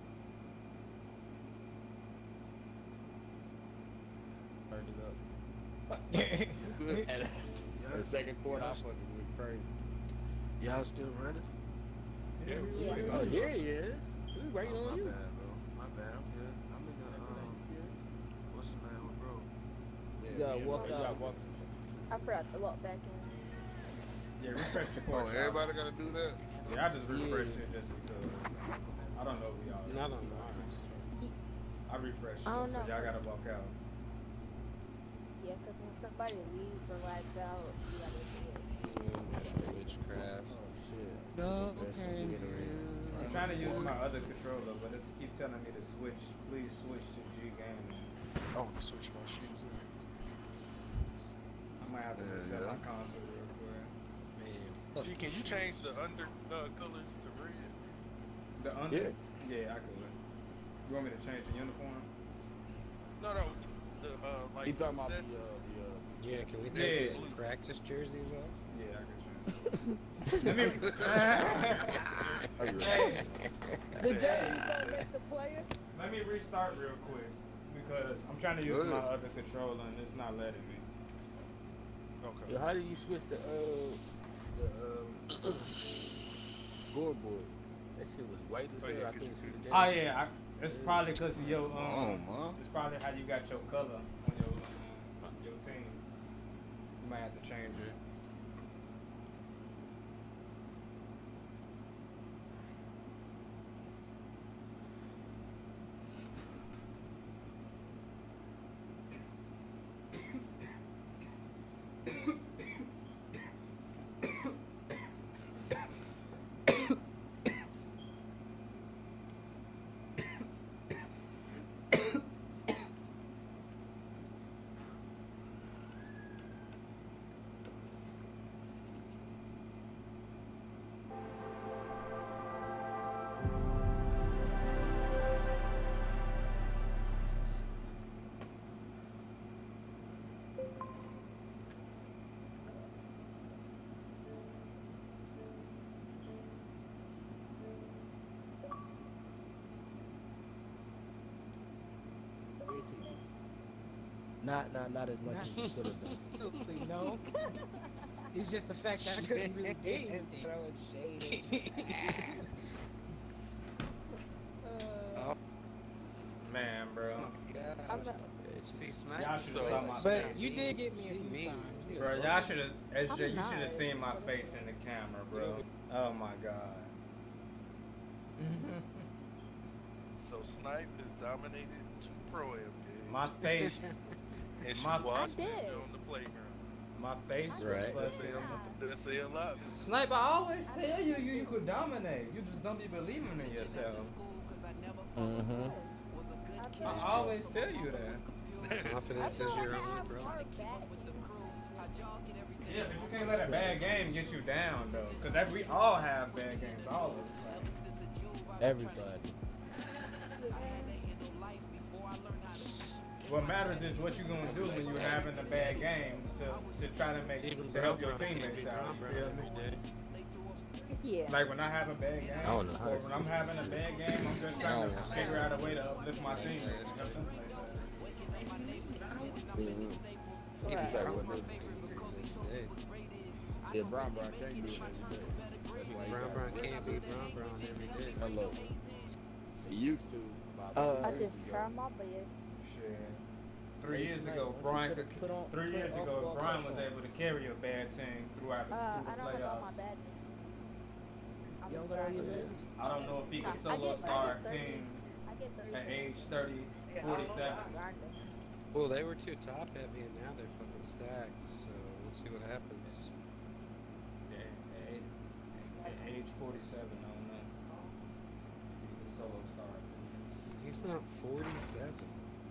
Turned it up. And the second quarter, I fucking went crazy. Y'all still running? Yeah, Oh, there he is. We waiting Oh, on you. my bad, bro. My bad. I'm good. I'm in the what's the name of bro? You gotta walk out. I forgot to walk back in. Yeah, refresh the Oh, court. y'all. everybody gotta do that? Yeah, I just refreshed it just because. I don't know if y'all. Not on ours. I refreshed it, I don't so know. y'all gotta walk out. Yeah, because when somebody leaves or lags out, you gotta do it. Witchcraft. Oh shit. No, That's okay. what you get away with. I'm trying to use my other controller, but it's keep telling me to switch. Please switch to G Gaming. I want to switch my shoes in. I might have to reset my console real quick. Man. Gee, can you change the under colors to red? The under? Yeah, I could. You want me to change the uniform? No. The like. He talking about the Yeah, can we take these practice jerseys off? Yeah, I can change. Let me. Hey. The jersey don't miss the player. Let me restart real quick because I'm trying to use my other controller and it's not letting me. Okay. Yeah, how do you switch the scoreboard? That shit was white as hell. I think it's Oh yeah, it's probably because of your it's probably how you got your color on your team. You might have to change it. Not as much as you should have done. No. It's just the fact that I couldn't really get anything. Throwing shade. Man, bro. Y'all should have saw my But face. you did get me a few times. Bro, y'all should have, SJ, you I'm should have not. seen my face in the camera, bro. Oh my god. So Snipe has dominated 2 pro am games. My face, And she my- watched I it did. on the playground. my face Right. was That fucking. say a lot. Snipe, I always tell you, you could dominate. You just don't be believing in yourself. I always tell you that. Confidence is your own, bro. Yeah, but you can't let a bad game get you down, though. Because we all have bad games, all of us. Everybody. What matters is what you're gonna do when you're having a bad game to try to make to help your teammates out. You feel me? Yeah. Like when I have a bad game, I don't know how or to when I'm having a bad game, I'm just trying to figure out a way to uplift my teammates. You know, something like It's like what they- Hey, Yeah, Brown can't do it every day. That's why he Brown got- can't be Brown every day. Hello. He used to. about I 3 just years try ago. my best. Shit. 3 Hey, years Snipe, ago, once you Brian put- could. put on- 3 put years off ago, ball Brian press was on. able to carry a bad team throughout the I don't have all my playoffs. badness. You don't got all your badges? I don't know if he could I solo get star a 30. team I get 30. at age 30, 47. Well, they were too top heavy, and now they're fucking stacked. So we'll see what happens. Yeah, at age 47, I don't know. He could solo star a team. He's not 47.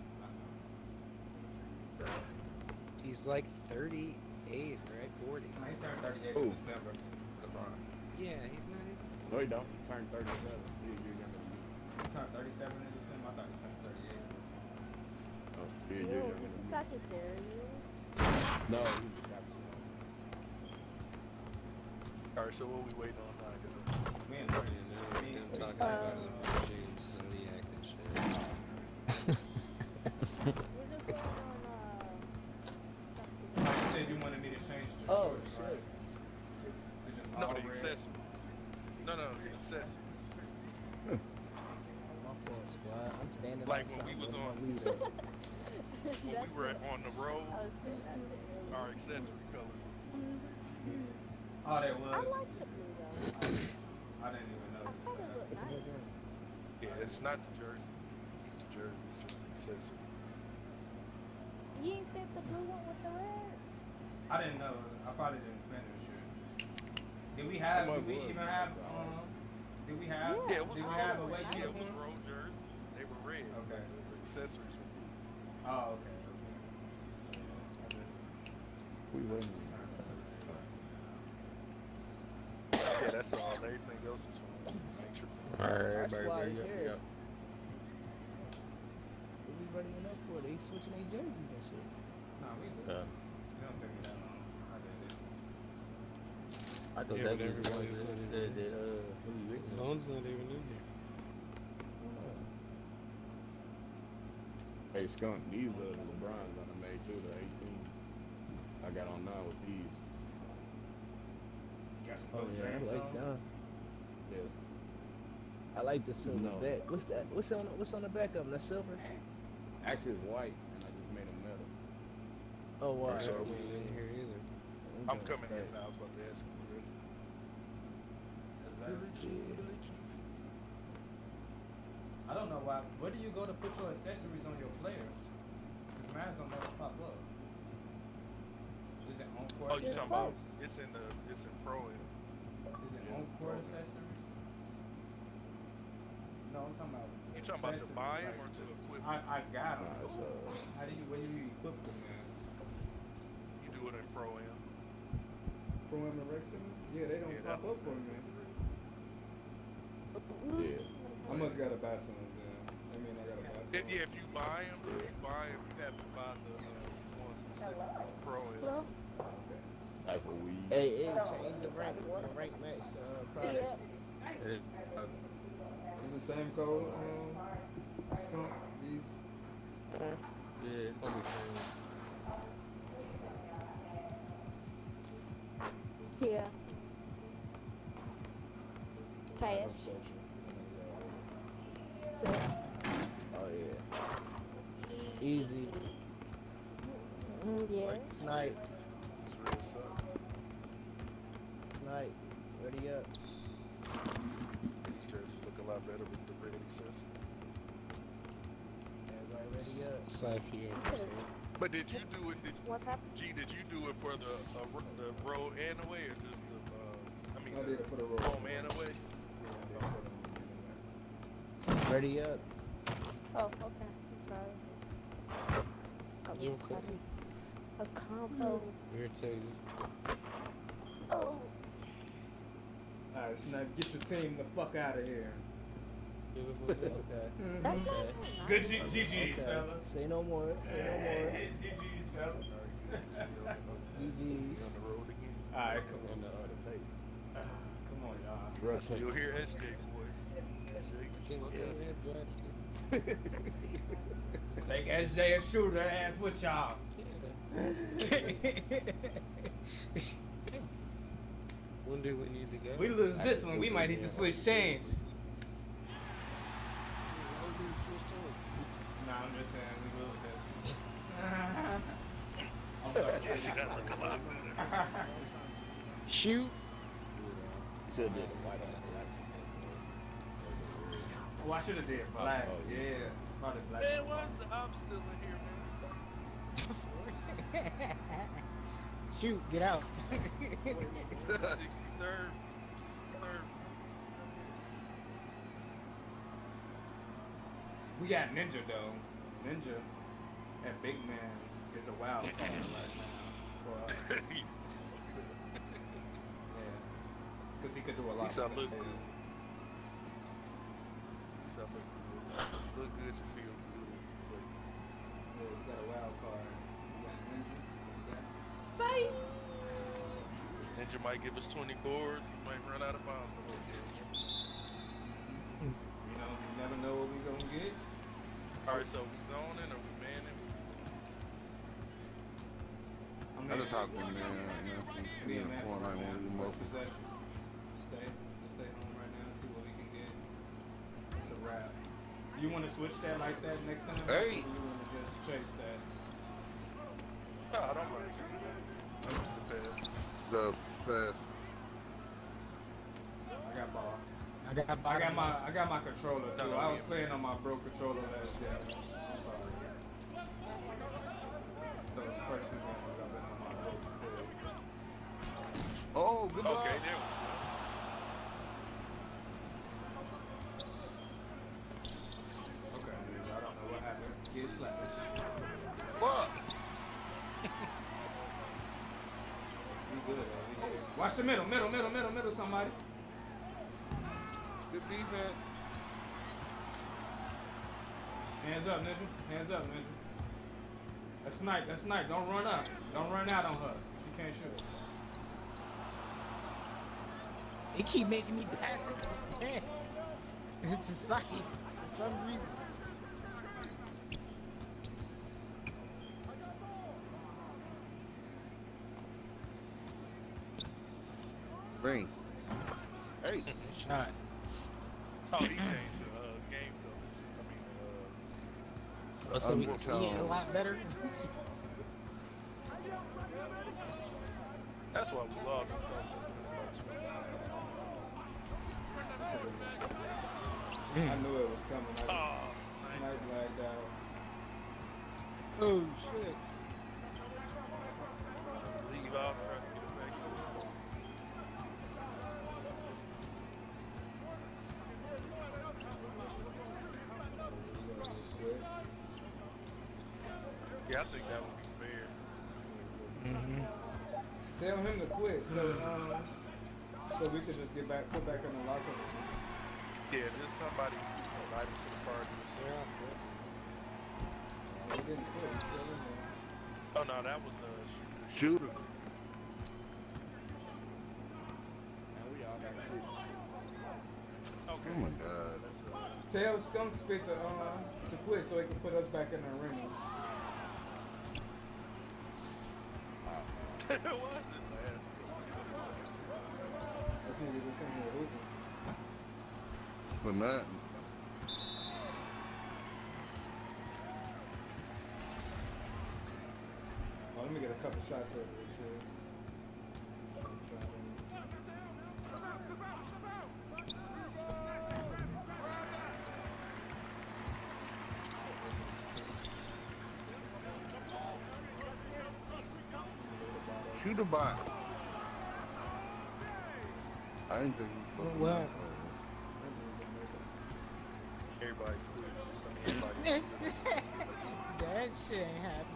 He's like 38, right? 40. He turned 38 Who? in December. LeBron. Yeah, he's not even. No, he don't. He turned 37. You're younger than me. He turned 37 in December. I thought he turned 38. Oh, yeah, Ew, you're younger this is than me. Sagittarius. No, he's a Capricorn. Alright, so what we waiting on now? Me and Yeah, now we're done talking about LeBron James, Zodiac, and shit. We're just waiting on You said you wanted me to change the Oh, shorts, shit. right? To just No, all the red. accessories. No, the accessories. My fault, squad. I'm standing Like outside when we was with on- my weed up. When we were on the road, I was saying that shit our earlier. accessory colors. Oh, that was. I like the blue though. I didn't even know. I thought it looked nice. Yeah, it's not the jersey. The jersey is just the accessory. You ain't fit the blue one with the red? I didn't know. I probably didn't finish it. Did we have? Did we even have? Did we have? Yeah, it was did we roll. have a way Yeah, to it was roll jerseys. They were red. Okay. The accessories were blue. Oh, okay. We win. Yeah, that's all. Everything else is fine. Make sure. Alright, That's why everybody, it's ready here. up. What we running up for? They switching their jerseys and shit. Nah, we do. Yeah. It don't take me that long. I did it. I thought Yeah, that but was the one everybody's that gonna said do that, who you written? Lone's not even in here. Hey, Skunk, these are the LeBrons that I made too, the 18. I got on 9 with these. Got some Oh good yeah, I James like on. that. Yes. I like the silver No. back. What's that? What's on the back of them? That's silver? Actually, it's white, and I just made them metal. Oh wow. So- Everybody's in here either. I'm coming in now. I was about to ask you. I don't know why. Where do you go to put your accessories on your players? Because mine don't never pop up. Is it on court? Oh, you talking accessories? about? It's in pro. Is it on court accessories? No, I'm talking about. You talking about to accessories, buy 'em like or to just- equip? I got them. Nah, it's, How do you? Where do you equip them, man? You do it in pro am. Pro Am and Rex in them? Yeah, they don't Yeah, pop that- up for me. Yeah. I must gotta buy some of them. I mean, I gotta buy some. Yeah, if you buy them, you have to buy the one specific pro am. Hello? Type of weed. Hey, change the rank match to products. It- Is the same code, Skunk? These? yeah, it's gonna be fun. Yeah. Cash. So, Oh yeah. Easy. yeah. Snipe. It's real suck. Snipe. Ready up. These jerseys look a lot better with the red accessory. Everybody ready up. Cypher, But did you do it? What's happening? G, did you do it for the roll and away, or just the? I mean, I did it for the roll. home and away. Ready up. Oh, okay. I'm sorry. I was You okay? having a combo. irritated. Oh. Alright, Snipe, get the team the fuck out of here. Okay. That's not Mm-hmm. Good GG's, Okay. fellas. Say no more. Say no more. GG's, fellas. GG's. On the road again. Alright, come On on. the tape. Come on, y'all. I still hear SJ boys. Can't look at that, Josh. Take SJ a shooter, ass with y'all. When do we need to go? We lose this one, we might need to switch chains. Nah, I'm just saying, we lose this one. Yes, you gotta look a lot better. Shoot. You should have did a white on black. Oh, I should have did black. Oh, yeah. Yeah, probably black. Man, why is the op still in here, man? Shoot, get out. 63rd. 63rd. We got Ninja though. Ninja at Big Man is a wild card right now for us. Yeah, because he could do a lot. He said with look it. good. He said look good. Look good, you feel good. Yeah, we got a wild card. We got Ninja. We got Say. Ninja might give us 20 boards. He might run out of bounds. You know, you never know what we gonna get. All right, so we zoning or we manning? I just hopped in there, in the corner, like one of them open. Let's stay home right now. See what we can get. It's a wrap. You want to switch that like that next time? Hey! Or you want to just chase that? No, I don't mind chasing that. I'm just the pass. The pass. I got ball. I got my controller too. No, I was playing on my broke controller last year. I'm sorry. the middle, middle, somebody. Good defense. Hands up, ninja. That's snipe. Don't run up. Don't run out on her. She can't shoot. They keep making me pass it to Saeed for some reason. Green. Hey. Shot. Oh, he changed the game color too. So we can see it a lot better. That's why we lost. I knew it was coming. Oh, snipe lagged out. Oh shit. Leave off, try to get it back. Yeah, I think that would be fair. Tell him to quit, so we could just put back in the locker room. Yeah, just somebody invite him to the party. He didn't quit. He's still in there. Oh no, that was a Shooter. Now we all got quit. Okay. Oh my God. Tell Skunk Spit to quit so he can put us back in the arena. It wasn't, man. That's what we just in here hooping. For nothing. Oh, let me get a couple shots over this shit. Shoot a bot. I didn't think he was Well, Everybody quit. I mean, everybody quit. that shit ain't happening.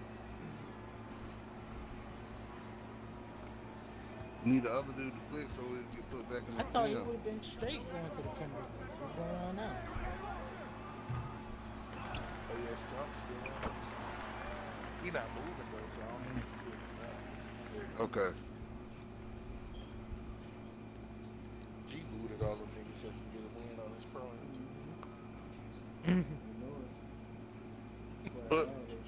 Need the other dude to quit so we get put back in the I thought you arena. would have been straight going to the Timberwolves. What's going on now? Oh yeah, Skunk's still on. He not moving though, so I don't think he's doing that. Okay. G booted all the niggas so he can get a win on his pro. But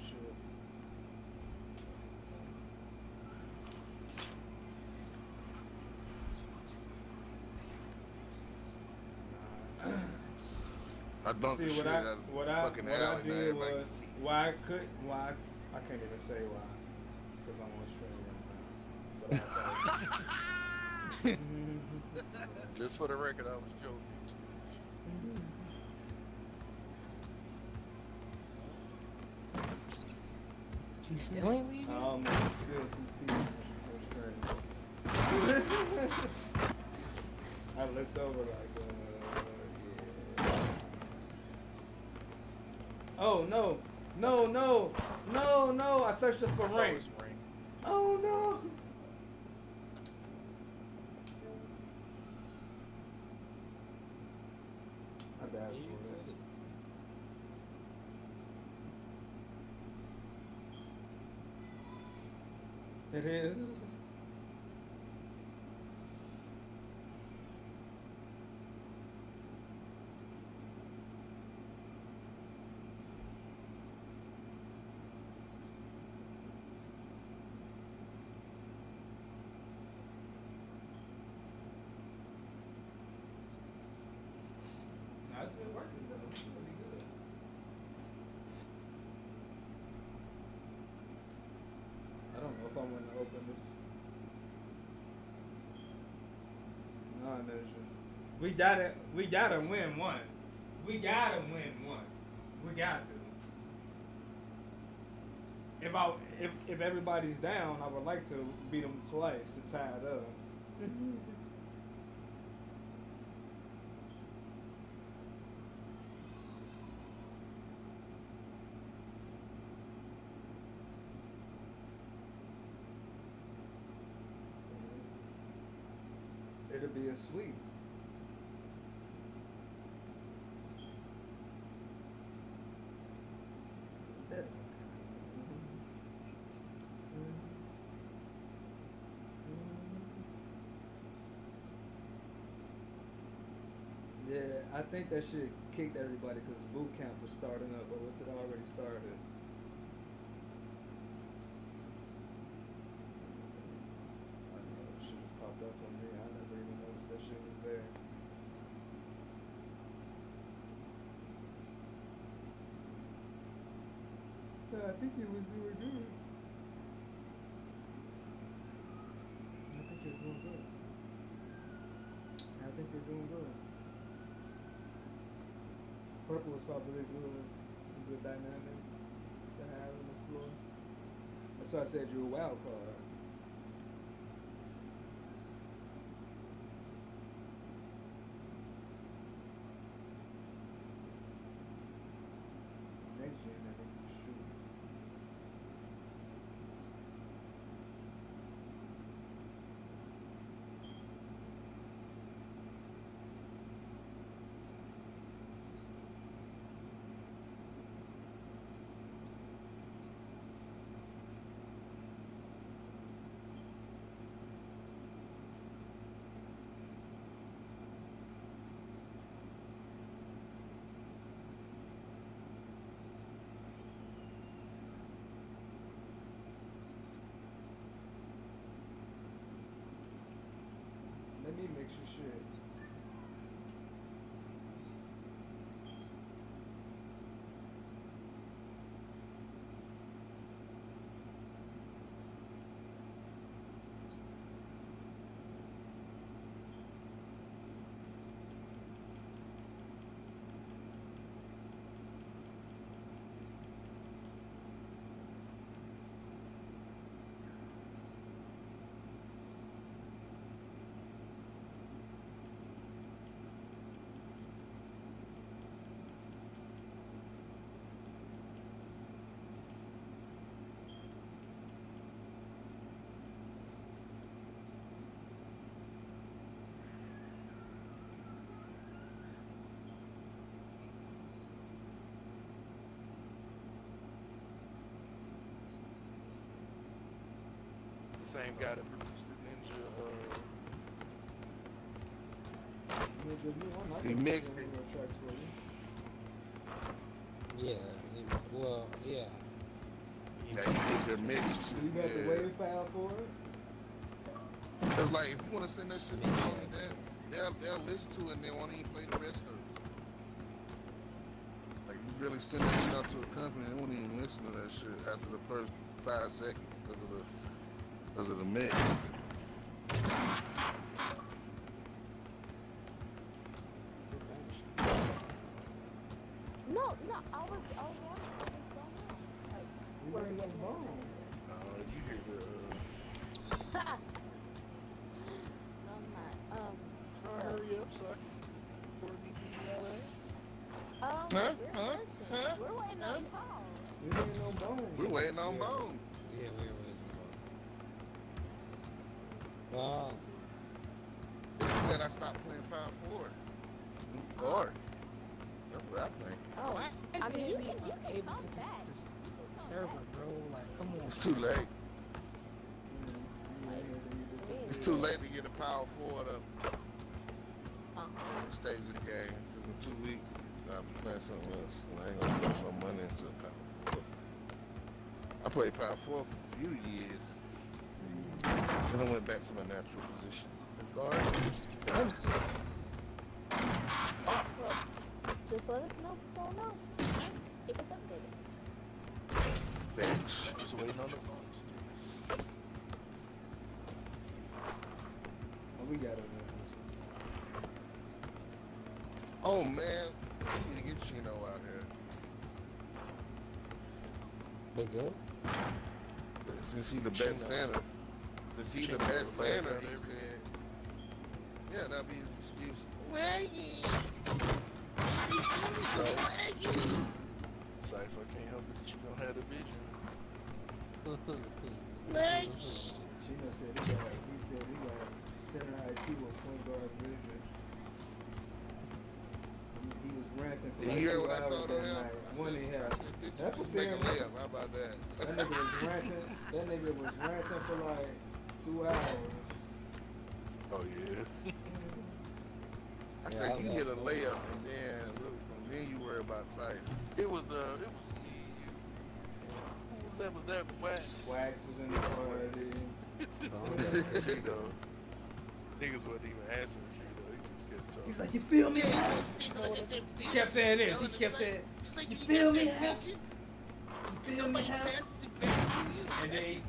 I dunked the shit out of fucking alley. I Now did everybody was can see. why I can't even say why because I'm on stream right now. But I Just for the record, I was joking. She still ain't leaving? Still CT. I looked over like, yeah. Oh no, no, no, no, no! I searched it for ring. Oh no! I dashed for it. It is. Nah, it's been working though. It's pretty good. I don't know if I want to open this. No, we gotta win one. We gotta win one. We got to. If everybody's down, I would like to beat them twice to tie it up. it'll be a sweep. Yeah, I think that shit kicked everybody because boot camp was starting up, or was it already started? I don't know, shit just popped up on me. I never even noticed that shit was there. Yeah, I think he was doing good. I think you're doing good. I think you're doing good. Purple was probably a good dynamic to have on the floor. That's why I said you're a wild card. Next gen, I think you shoot. Let me mix your shit. Same guy that produced the Ninja. He mixed it. Yeah. Well, yeah. Yeah, he did your mix. You got the wave file for it? Cause like if you want to send that shit to Sony, they'll listen to it and they won't even play the rest of it. Like you really send that shit out to a company, they won't even listen to that shit after the first 5 seconds because of the mix. No, I was wondering what's going on. Like, You bring up bone. You hear the no, I'm not. hurry up, son. We're searching. We're waiting on Paul. We ain't no bone. We're waiting on Bone. Yeah, we're waiting on. Wow. Then I stopped playing Power Forward. Move forward. That's what I think. Oh, I mean, you can able come to back. just server, bro. Like, come on. It's too late. It's too Really? late to get a Power Forward up on the stage of the game. Because in 2 weeks, I'll be playing something else. And I ain't gonna put no money into Power Forward. I played Power Forward for a few years. Then I went back to my natural position. Guard. Just let us know what's going on. Keep us updated. Bitch. Just waiting on the phones. Oh, we got it. Oh man, we need to get Chino out here. They good? Since he's the best center. Since he's the best center, he said. Yeah, that'd be his excuse. So, Cypher, I can't help it that you don't have the vision. Chino said he got center IQ with point guard vision. He was ranting for like You hear 2 what I hours told that him? night. I One said, and a half. bitch, That's what you make a serious. layup. How about that? That nigga was ranting. That nigga was ranting for like 2 hours. Oh yeah. I said you hit a layup and then look, from then you worry about sight. It was me and you. Who was that? Was that Wax? Wax was in the party. Cheeto. Niggas wasn't even answering Cheeto. He just kept talking. He's like, you feel me? He kept saying this. He kept saying, you feel me? Hef? You feel me? Hef? And then he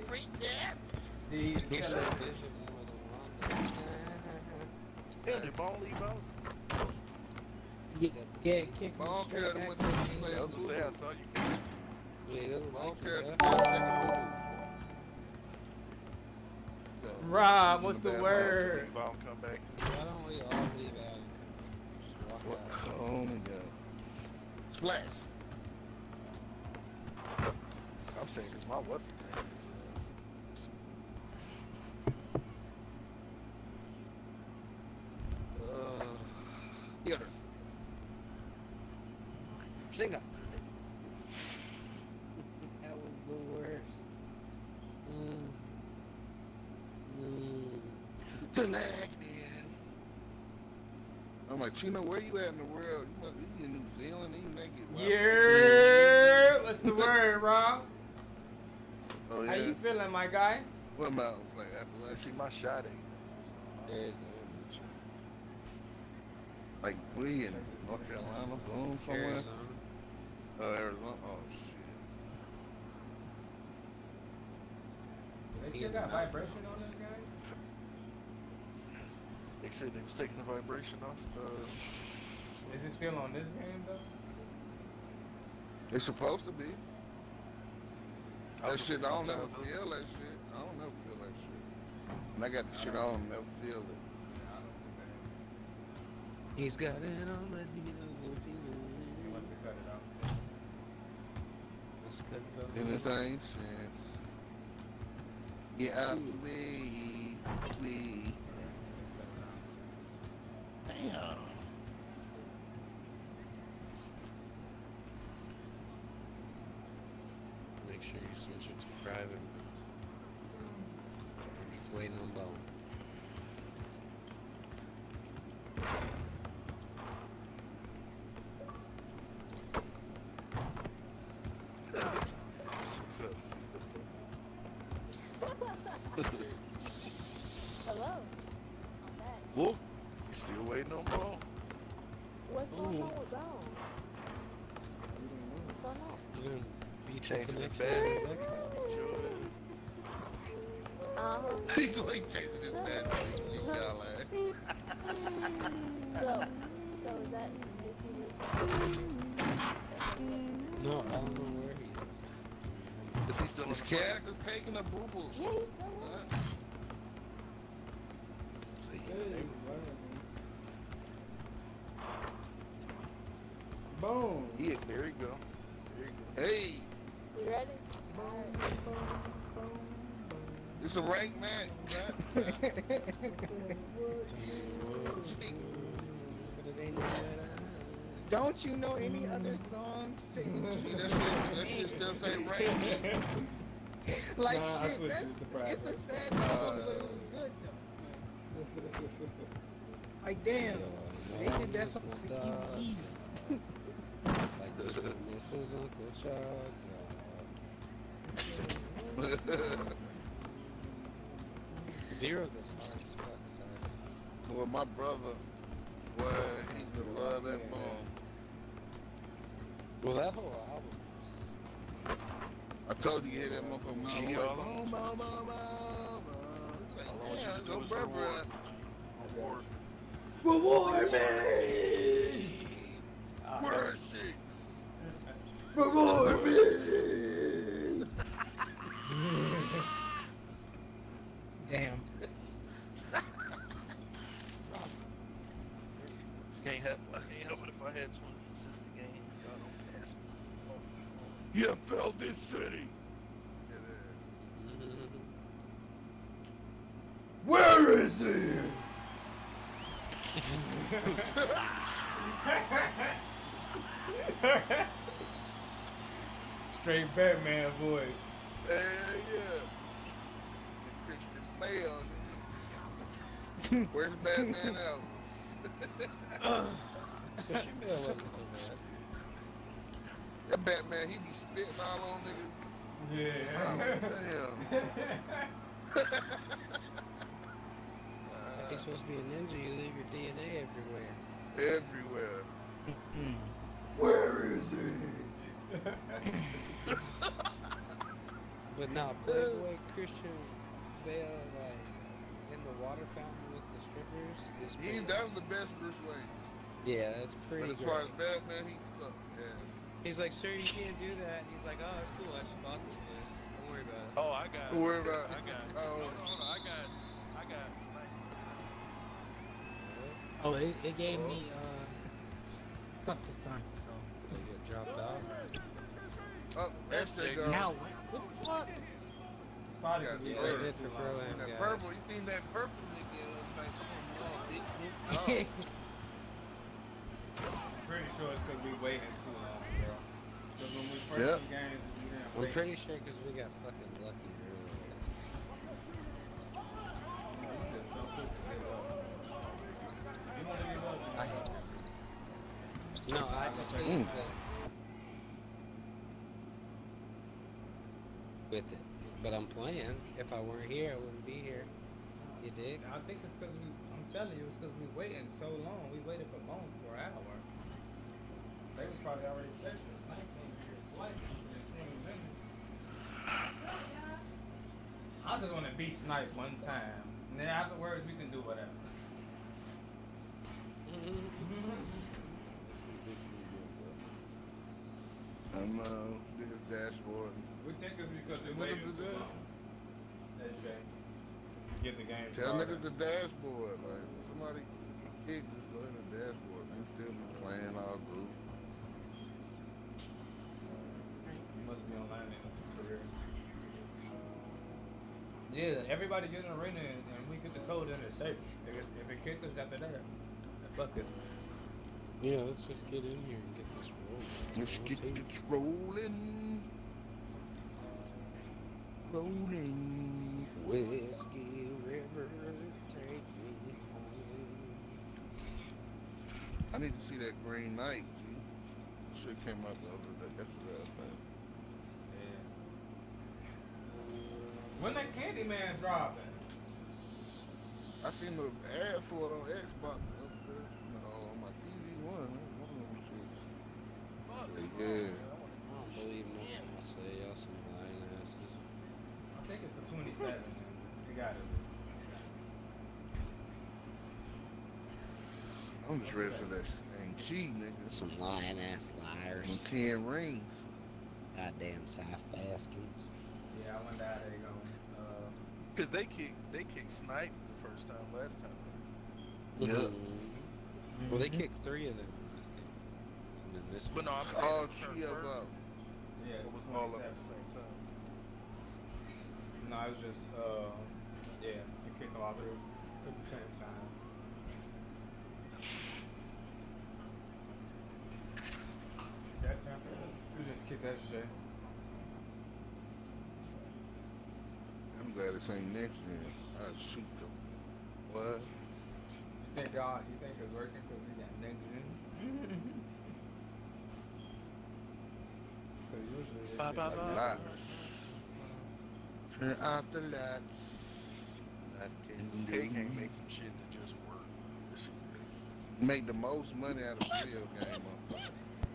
said, Yeah, did Bone leave out? Yeah, kick me Bone straight carried back went to to the play. I was gonna say I saw you. Yeah, it doesn't Bone like carried you, the yeah. Rob, what's the word? Bone come back. Why don't we all leave out and just walk out? Oh my god. Splash. I'm saying because my what's his name is. Yoder. Singer. That was the worst. The lag man. I'm like, Chino, where you at in the world? You must be in New Zealand, you naked. Yeah, what's the word, Rob? Oh, yeah. How you feeling, my guy? What mountains? Like Let's see Appalachia? my shot ain't. There's Like we in North Carolina, boom, somewhere. Arizona. Oh, Arizona. Oh, shit. They still got vibration on this guy? They said they was taking the vibration off. Is it still on this game, though? It's supposed to be. I That was shit, I gonna don't say never sometimes feel that shit. I don't never feel that shit. When I got the shit on, I never feel it. He's got it on, but he doesn't feel He it. wants to cut it out. Let's cut it off. Then this ain't chance. Get out the way, way. Damn. Make sure you switch it to private. I'm just waiting on Bone. Hello. I'm back. Whoa. You still waiting on Bone? What's going on with Bone? What's going on? You're gonna be Changing his next bed. year, next month. He's like chasing his bad y'all ass. So is that No, I don't know where he is. Is he still in His the character's taking a boo-boo. Yeah, he's still on. Boom. Yeah, there you go. There you go. Hey, You ready? it's a ranked match. Don't you know any other songs? See, that shit still say ranked. Like Nah, I shit, switched that's, it to private. it's a sad song, but it was good though. Like damn, they did that song for Easy. Like this is Uncle Charles. Zero goes hard as fuck, son. Well, my brother, boy, he used to love that bomb. Well, that whole album. I told you, you hear that motherfucker now. I'm Gee, like, all boom, boom, boom, boom, boom. I want you Like, to damn, do is go reward. reward. Reward me! Word shit. Reward me! Damn. I can't help it if I had 20 assists a game. Y'all don't pass me. You felt this city. Where is he? Straight Batman voice. Hell yeah. The Christian Bale. Where's Batman out? Christian Bale wasn't too bad. That Batman, he be spitting all on niggas. Yeah. Oh, damn. If he's supposed to be a ninja, you leave your DNA everywhere. Everywhere. Where is he? But now, Playboy Christian Bale, like, in the water fountain with the strippers, is That was the best Bruce Wayne. Yeah, that's pretty But as great. far as Batman, he sucked. Yes. He's like, sir, you can't do that. And he's like, oh, it's cool. I just bought this place. Don't worry about it. Oh, I got it. Don't worry about it. I got it. Oh. Hold on, I got Sniper. Oh, it gave me fuck this time. So You get dropped off. Oh, that's the gun. now what the fuck? Probably Yeah, because we That was waited it too for long. Pro-Am, That guys. purple, you seen that purple nigga like, come on, bitch. Oh. Pretty sure it's because we waited too long, bro. Because when we first Yep. did games, we didn't I'm wait. pretty sure because we got fucking lucky earlier. You just so quick to give up. You want to give up? I No, I just think that with it. But I'm playing. If I weren't here, I wouldn't be here. You dig? I think it's because I'm telling you, it's because we waited so long. We waited for long, for an hour. They was probably already set the snipe in here. Swipe in 20 minutes. I just want to beat Snipe one time. And then afterwards, we can do whatever. I'm did his dashboard. We think it's because we What waited is too that? long. SJ. To get the game Tell started. niggas the dashboard. Like somebody kick, just go in the dashboard. Man, still be playing all good. You must be online in his career. Yeah, everybody get in the arena and we get the code in the search. If it kicks us after that, fuck it. Yeah, let's just get in here and get this rolling. Let's get this rolling. Rolling. Whiskey River, take me home. I need to see that Green Knight, G. Shit came out the other day. Yesterday, I think. Yeah. When that Candyman dropping? I seen the ad for it on Xbox. On my TV one. One of them shits. Yeah. I don't believe nothing I say. Y'all some lying asses. I think it's the 27. You got it. I'm just ready for that Shang-Chi, nigga. Some lying ass liars. Them 10 rings. Goddamn sci-fi kids. Yeah, I wonder how they gonna. Because they kicked Snipe the first time last time. Yeah. Well, they kicked 3 of them in this game. And then this But no, I'm one. saying All the turn 3 of first. them. Yeah, It was all of them at the same time. No, it was just, yeah, they kicked them off at the same time. That time, we just kicked that shit. I'm glad this ain't next gen. I'll shoot them. What? You think it's working because we got next gen? Because usually this shit like Lights. Turn out the lights. I can They can't make some shit that just work. This shit crazy. make the most money out of a video game, motherfucker.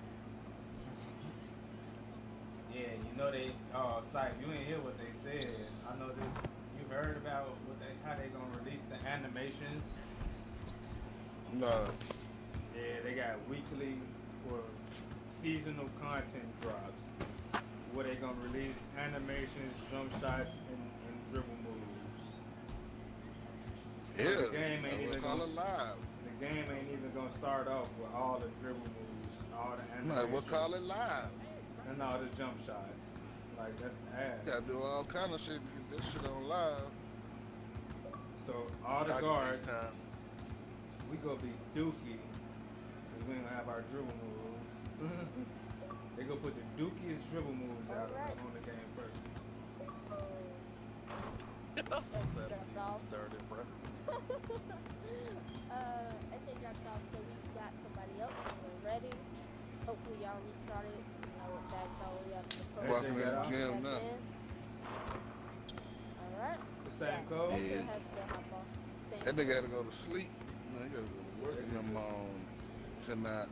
Yeah, you know they, Sype, you ain't hear what they said. I know this, you've heard about how they gonna release the animations? No. Yeah, they got weekly or seasonal content drops where they gonna release animations, jump shots, and dribble moves. So Yeah. the game ain't even call gonna, it live. the game ain't even gonna start off with all the dribble moves, all the Might animations, well call it live. and all the jump shots. Like that's ass. Gotta do all kind of shit to get this shit on live. So all the Y'all guards, FaceTime. we gonna be dookie, cause we ain't gonna have our dribble moves. They gonna put the dookiest dribble moves out on the game first. I'm so sad to see you started, bro. SJ dropped off, so we got somebody else and we're ready. Hopefully y'all restarted. Back all the way up to the pro. Walking in the gym now. Alright. The same code? Yeah. Have to hop on. Same That nigga gotta go to sleep. No, he gotta go to work in the morning tonight.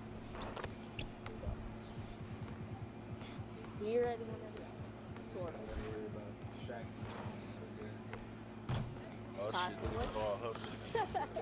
We ready whenever. Sort of. Oh shit, let me call her.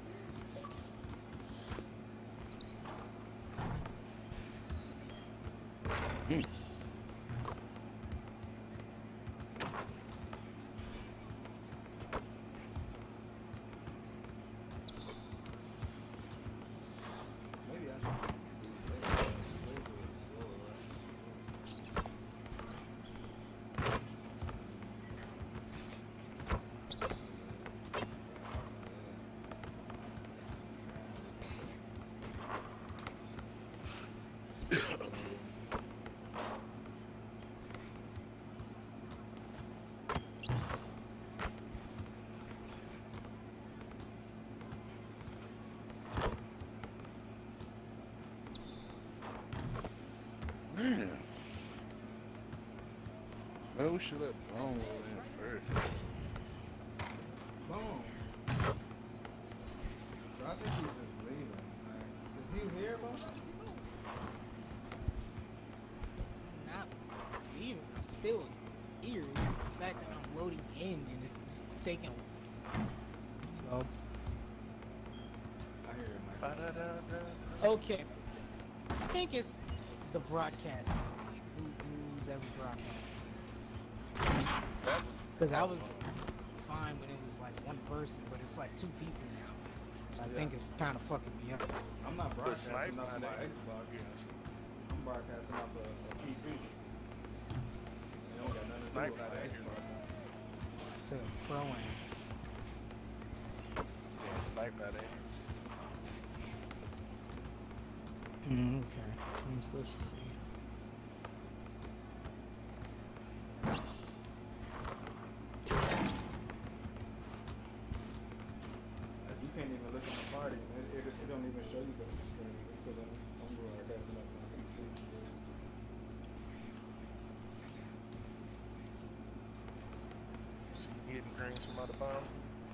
Man. Well, we should let Bone roll in first. Boom. Bro, I think he's just leaving. Like, is he here, bro? Not leaving. I'm still here. It's the fact that I'm loading in and it's taking. So. I hear it, man. Okay. I think it's the broadcast. Who's ever broadcast? Because I was fine when it was like one person, but it's like two people now. So I think it's kind of fucking me up. I'm not broadcasting Snipe off not my there. Xbox. I'm broadcasting off a PC. They don't got nothing to do Snipe with not that here. Xbox. To pro am. Yeah, Snipe not in. Okay. So let's just see. Like, you can't even look at the party. It don't even show you the screen because I'm broadcasting off my PC. See you getting greens from other bombs?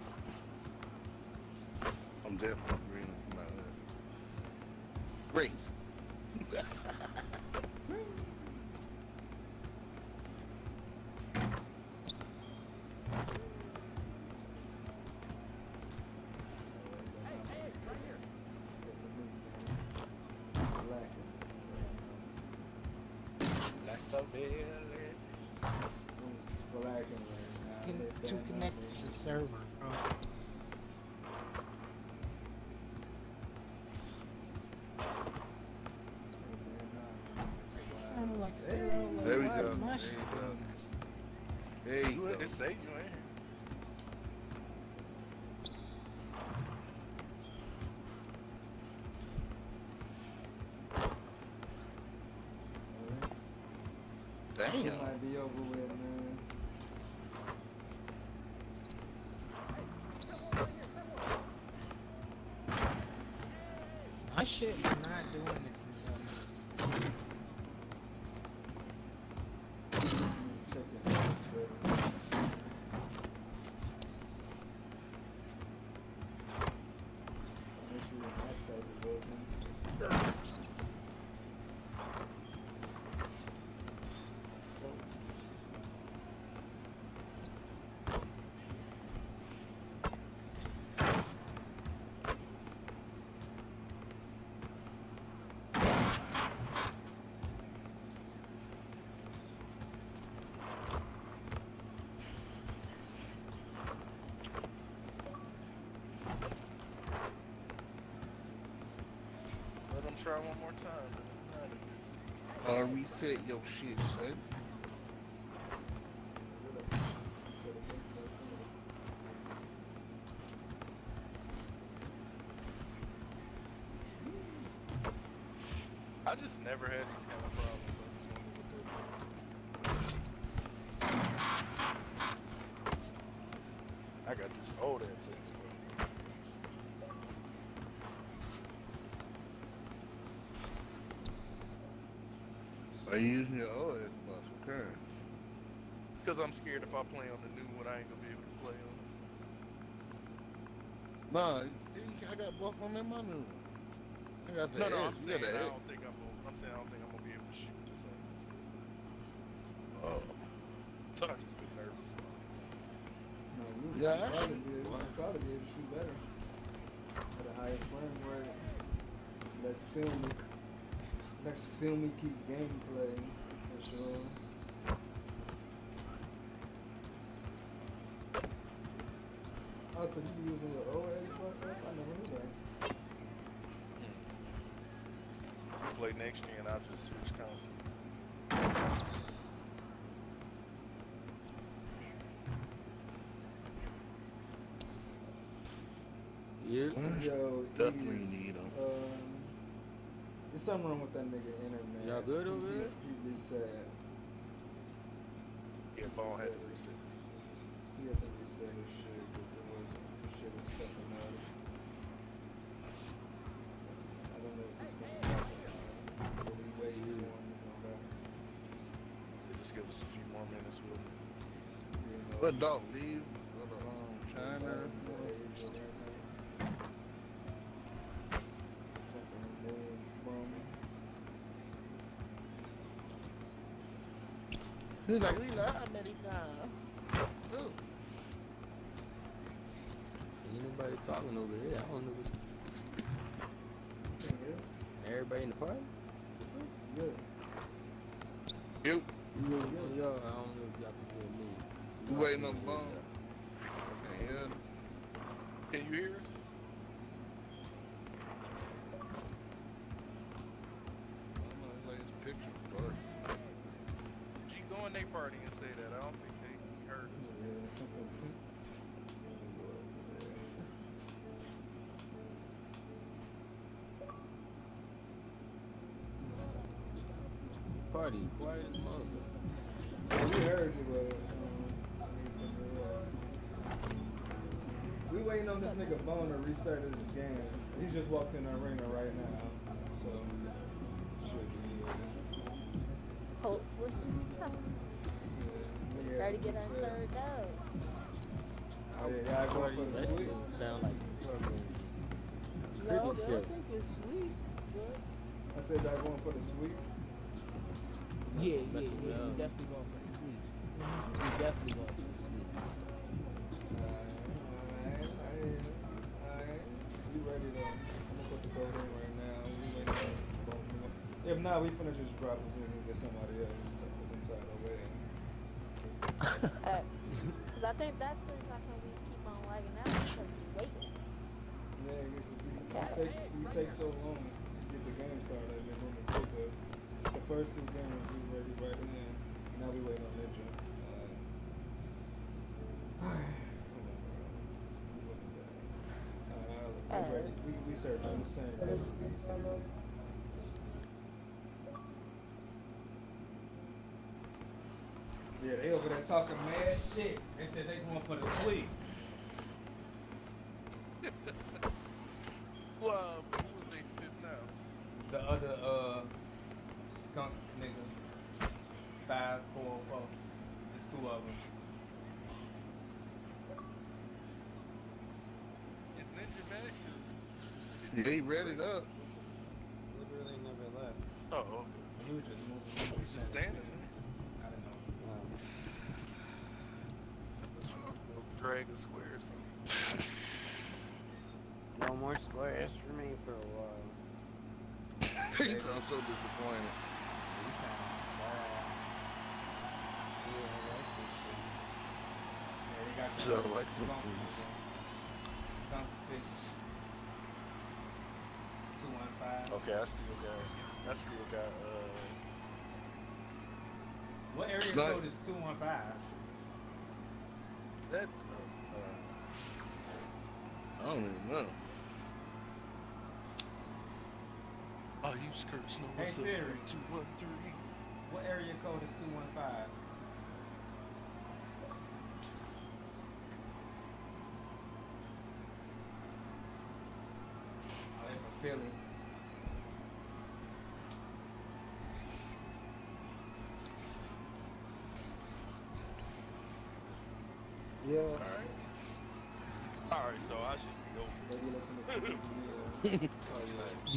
I'm definitely green from my hood. Greens. To connect to the server, bro. There we go. There you go. It say you in here. Damn. It might be over with, man. My shit is not doing this until. Let them try one more time. Reset your shit, son. I just never had these kind of problems. I got this old ass Xbox. Are you using your old Xbox for current? Because I'm scared if I play on the new one, I ain't gonna be able to play on it. Nah, I got both of them in my new one. I got the No, X. I'm You saying got the I X. don't think I'm gonna be able to shoot the same as Oh. So I just been nervous about it. No, you Yeah, probably actually. be able to shoot better. At a higher frame rate. Less filmy keep gameplay for sure. Oh, so you using your old Xbox? I never knew that. I'll play next year and I'll just switch console. Yeah. Yo, Definitely he's, need them. there's something wrong with that nigga internet. Y'all good over there? He reset. Yeah, Ball had to reset this. He had to reset his shit because his shit was fucking up. I don't know if he's gonna really wait for him to come back. Just give us a few more minutes with it. You know, What dog leave? Go to China. He's like, we love America. Ooh. Ain't nobody talking over here. I don't know what's... Everybody in the party? Good. You. Yo, I don't know if y'all can hear me. You waiting on the phone? Okay, yeah. Can you hear us? Like his picture dark. G, go in their party and say that. I don't think they heard us. Party, quiet as motherfucker. We heard you, but we waiting on this nigga Bone to restart his game. He just walked in the arena right now, so should be. Hopefully. Yeah, Try to get us turned up. Oh yeah, y'all going for the That sweep? shit sound like fucking No, cricket I shit. think it's sweet. But I said y'all going for the sweep? yeah, Messing we around. definitely going for the sweet. We definitely going for the sweet. Alright. We ready to, I'm gonna put the code in right now. We ready to go. If not, we finna just drop this in and get somebody else. So put them tied away. Because I think that's the reason we keep on lagging out because we waiting. Yeah, I guess we take so long to get the game started and then it took us. The first two games we ready right in. Now we waiting on Ninja. Come on, bro. We ready. We search on the same page. Yeah, they over there talking mad shit. They said they going for the sweep. Well, who was they fifth now? The other skunk niggas. 5, 4, 4. There's 2 of them. Is Ninja back? 'Cause Yeah, he read it up. Literally never left. Oh, okay. He was just moving. He's just standing there. I don't know. Go drag a square or something. No more squares for me for a while. He sounds so disappointed. He sound bad. Yeah, I like this shit. Yeah, they got So, the like, skunk please. skunk sticks. 215. Okay, I still got What area Snipe. code is 215? is that I don't even know. Oh, you skirts know Hey what's up. Siri, 213. what area code is 215? Oh, they from Philly. Yeah. Alright, so I should be over. Maybe listen to TPD. Oh yeah.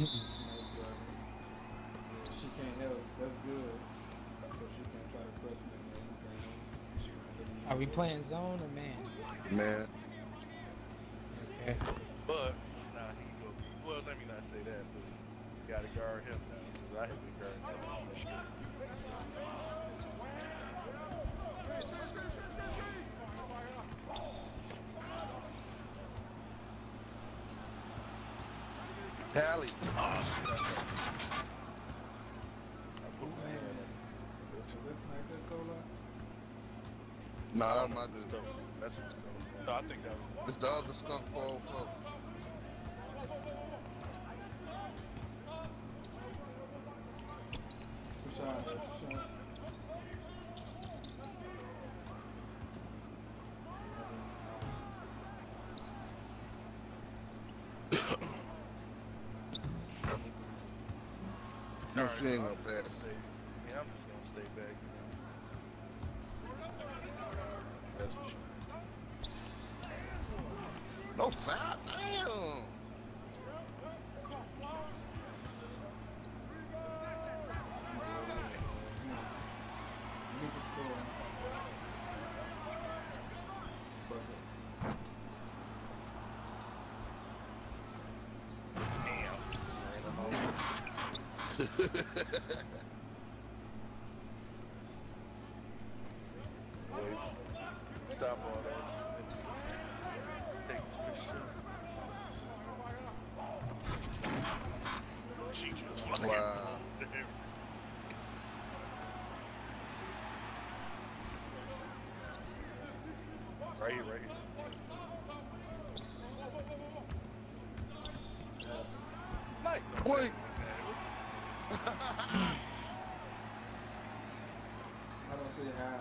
She can't help. That's good. So she can't try to press me. Are we playing zone or man? Man. Okay. But, nah, he go. Well, let me not say that, but you gotta guard him now. Because I have been guarding that on the street. Tally. Oh, shit. Nah, that's my dude. That's no, I think that was. It's the other skunk 404. It's a shot. It's a shot. No, Alright, she ain't so gonna I'm just pass. gonna stay. Yeah, I'm just gonna stay back. That's for sure. No foul. Damn. You need to score. Wait. Stop all that. Take this shit. She just fucking. Wow. Right here, right here. It's nice. Wait. I don't see how.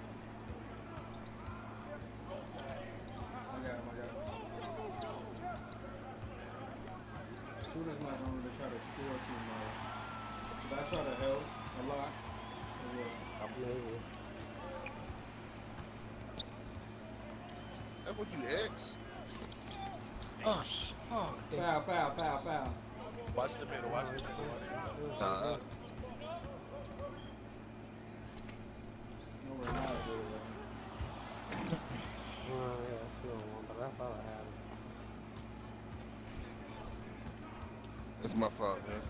I got him. Shooter's not going to really try to score too much. Should I try to help a lot? Or what? I'm maybe. That's what you X. Oh, damn. Foul. Watch the middle, watch the middle. Nah. No, we're not good at Oh, yeah, I still one, but I thought I had it. It's my fault, man.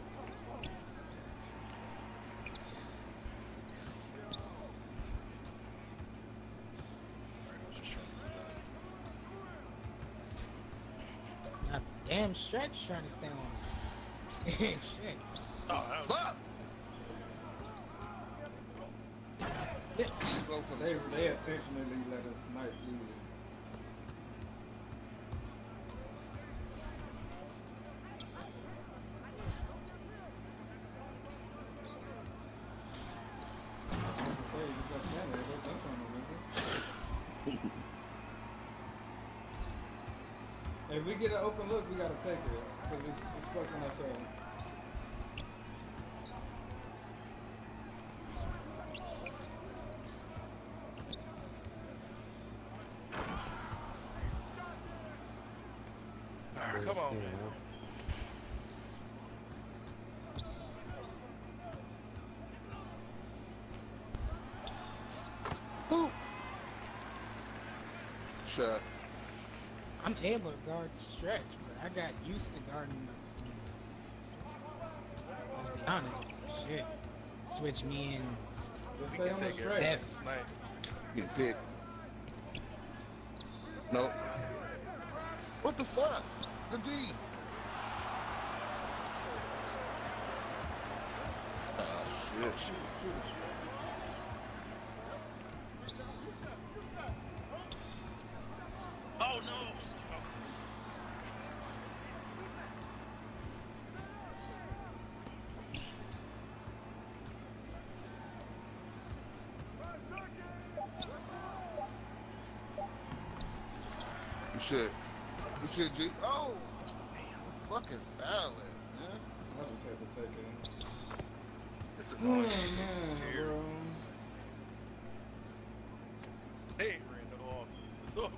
Not damn stretch trying to stay on me. Shit. Oh, that was Yeah. Go for They the intentionally let us snipe you. If we get an open look, we gotta take it. Because it's fucking us up. come on, man. Ooh. Shot. I'm able to guard the stretch, but I got used to guarding the... Let's be honest with you. Shit. Switch me in. Just We stay can on the take straight. it. Snipe. Get picked. Nope. What the fuck? The D. Oh, shit. Oh no! shit. Good shit, G. Oh! Fucking fouling, man. I just had to take it. It's a Oh, nice man, cheer. bro. They ain't ran the offense. It's open.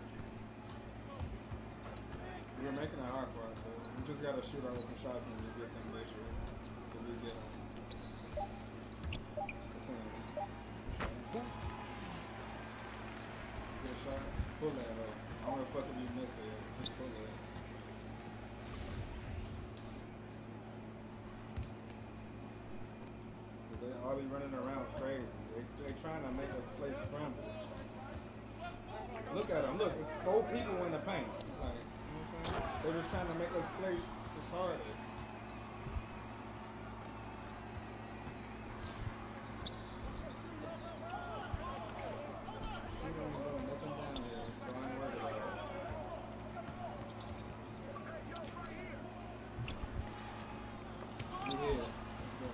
We're making it hard for us, though. We just gotta shoot our open shots when we get them bitches. When we get them. Good shot. Pull that up. I don't know if you miss it. Just pull it. They all be running around crazy. They trying to make us play scramble. Look at them. Look, it's 4 people in the paint. It's like, you know what I'm saying? They're just trying to make us play retarded. We don't know nothing down here, so I ain't worried about it. We here. Let's go.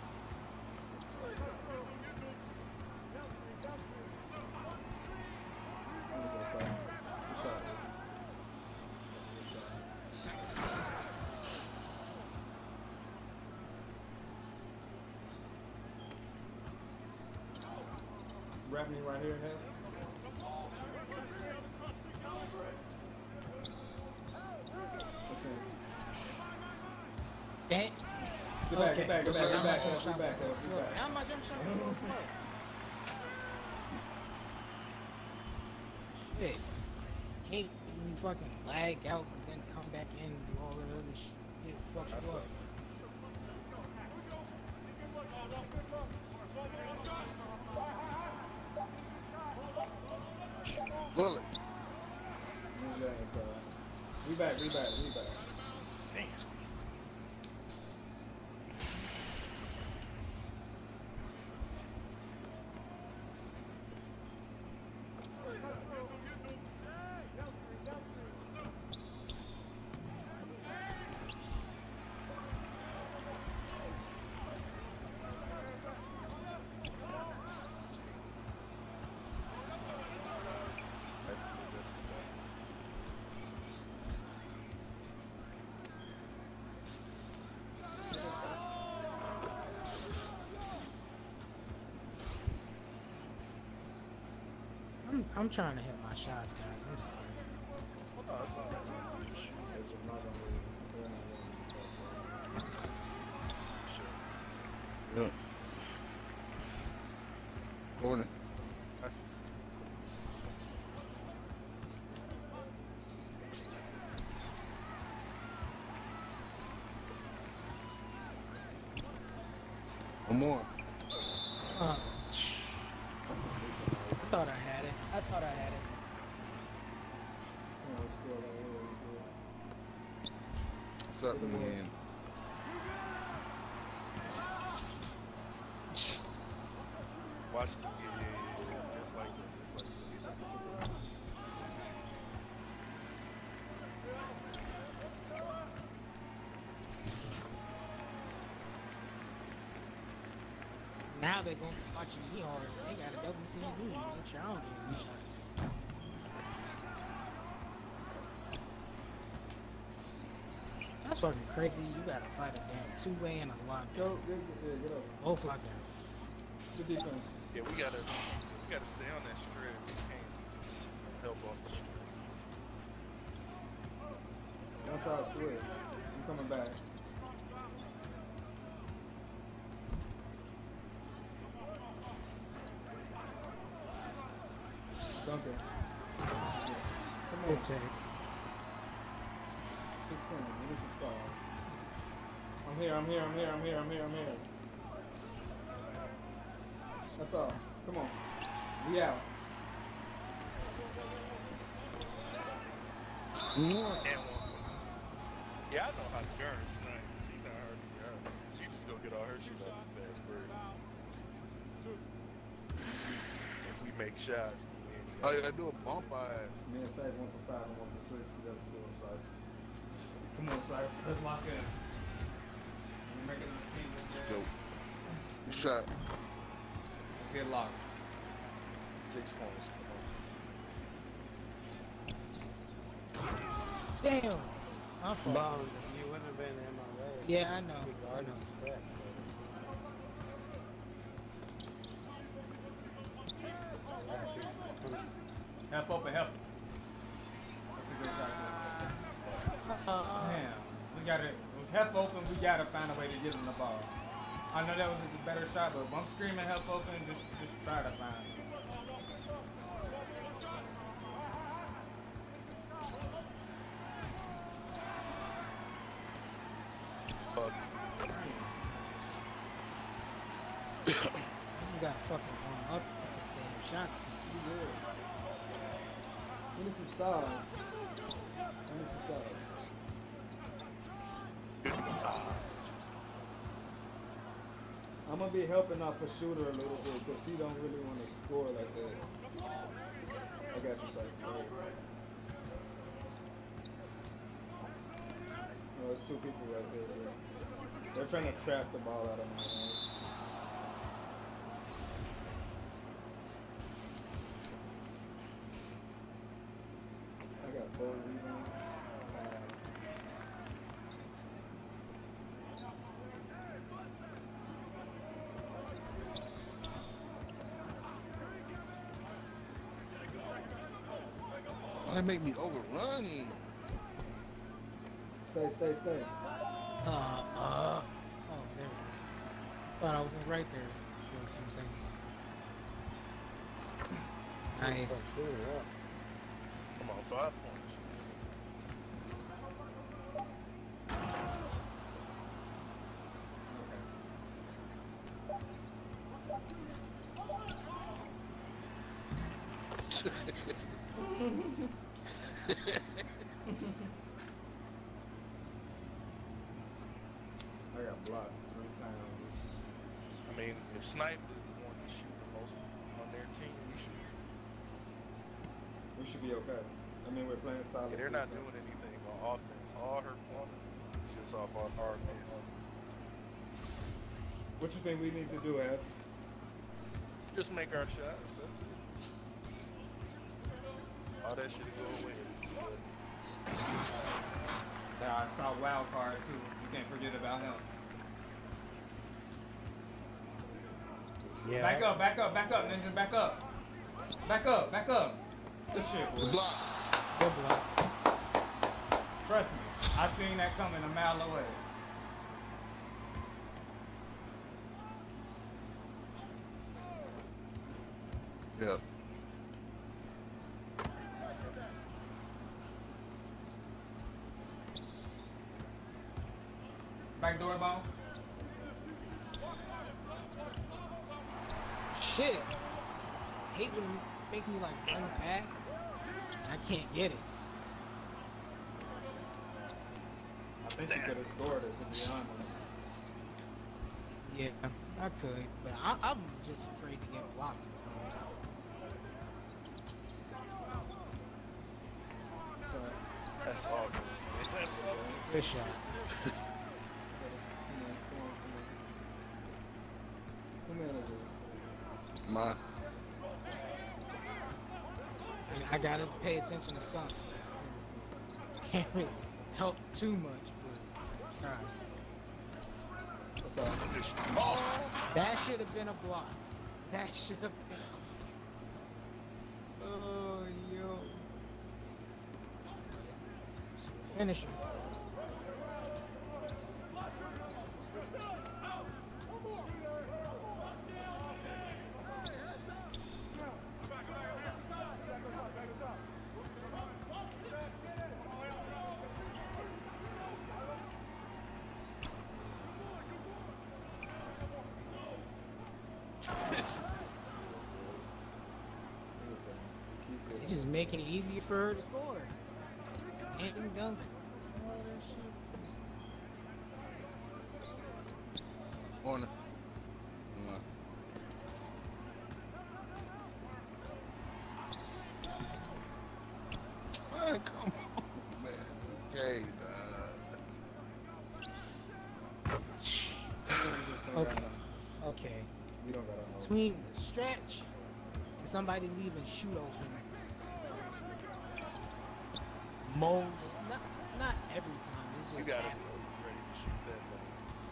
Wrap me right here, head. That. Get back, get back, get back, get back, get back, get back. Now my jump shot was a little slow. Shit. Hate when you fucking lag out and then come back in and do all that other shit. It fucks you up. Bullet. We back. Damn. That's good. That's a step. That's a step. I'm trying to hit my shots, guys. I'm sorry. Oh, no, that's all right. It's just not gonna Sure. Yeah. Corner. That's One more. I thought I had it. What's up, man? watch the just like that. Now they're going to be watching me hard. They got a double TV. Make sure I don't get any shots. That's fucking crazy. You gotta fight a damn two-way and a lockdown. get up. Both lockdowns. Good defense. Yeah, we gotta stay on that strip. We can't help off the strip. Don't try to switch. I'm coming back. Duncan. Come on. Good take. 16. Give me some stars. I'm here. That's all. Come on. We out. Yeah, I know how to girl tonight. She not her. She just go get all her shoes off the fast break. If we make shots, then we ain't Oh, yeah, do a bump ass. Me and Sag 1 for 5 and 1 for 6. We gotta score, so. Come on, Sag. Let's lock in. We're making the team. Go. Good shot. Let's get locked. 6 points. Come on. Damn. I'm fucked. Bone, you wouldn't have been in my way. Yeah, I know. You I guarded know. the track, Half open, half. That's a good shot. Damn. We gotta, with half open, we gotta find a way to get him the ball. I know that was a better shot, but if I'm screaming half open, just try to find it. You just gotta fucking warm up to the damn shots. You good. We need some stars. We need some stars. I'm gonna be helping out for Shooter a little bit because he don't really want to score like that. I got you, Psych. No, it's two people right there, bro. They're trying to trap the ball out of my hands. I got 4 rebounds. That make me overrun him. Stay. Oh, there we go. Thought I was right there for a few seconds. Nice. Come on, 5 points. I got blocked 3 times. I mean, if Snipe is the one to shoot the most on their team, We should be okay. I mean, we're playing solid. yeah, they're not doing anything on offense. All her points is just off our offense. What you think we need to do, F? Just make our shots. That's it. All that shit go away. Yeah, I saw Wild Card too. You can't forget about him. Yeah. Back up, Ninja, back up. Back up. Good shit, boy. Block. Good block. Trust me, I seen that coming a mile away. Yep. Back door ball. Shit. Hate when you make me like run past. I can't get it. I think you could have scored it, to be honest. Yeah, I could, but I'm just afraid to get blocked sometimes. Sorry. That's all good, man. Good shot. Who manages? My. I gotta pay attention to Skunk. Can't really help too much, but alright. What's up? That should have been a block. That should have been. Oh, yo. Finish him. It's just making it easier for her to score. Standing dunks. All that shit. On it. Man, come on, man. Okay, Okay. We don't gotta know. Between the stretch and somebody leaving shoot open. Most, not every time. It's You just gotta happens. be ready to shoot that thing.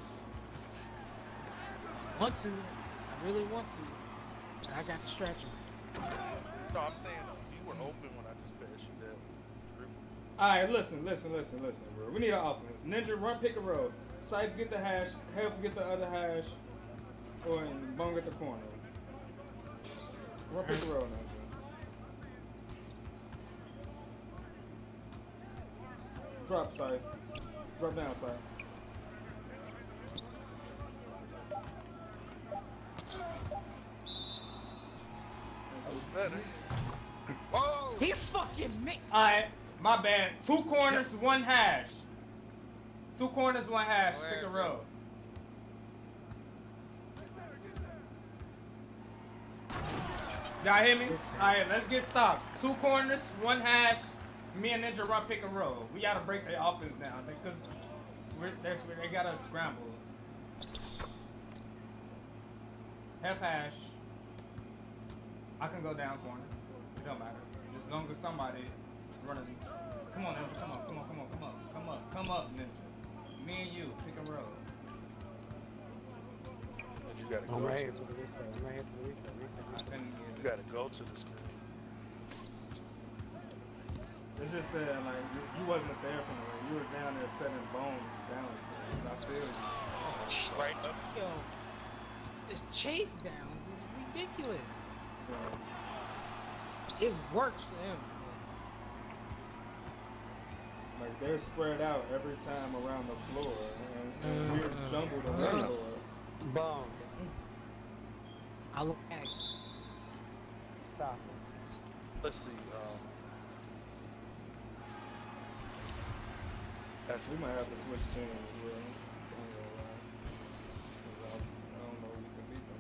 Want to? I really want to. But I got distraction. No, I'm saying you were open when I just passed you that. Alright, listen, bro. We need an offense. Ninja, run, pick a roll. Scythe, get the hash. Health, get the other hash. Or Bone, get the corner. Run, pick a roll, Ninja. Drop, Scythe. Drop down, Scythe. That was better. Whoa! He fucking me. Alright, my bad. 2 corners, 1 hash. 2 corners, 1 hash. Pick a row. Y'all hear me? Alright, let's get stops. 2 corners, 1 hash. Me and Ninja run pick and roll. We gotta break their offense down because they gotta scramble. Half hash. I can go down corner. It don't matter. As long as somebody running. Come on, Ninja. Come up, Ninja. Me and you, pick and roll. And you gotta go. I'm right to here for the reset. I'm right here for the reset. You gotta go to the screen. It's just that like you wasn't there from the way. You were down there setting Bone down. I feel you. Right up. Yo, this chase downs is ridiculous. It works for them. Like they're spread out every time around the floor, and we're jumbled on the floor. Bone. I look at it. Stop it. Let's see. That's We might have to switch teams, bro. I don't know if we can beat them.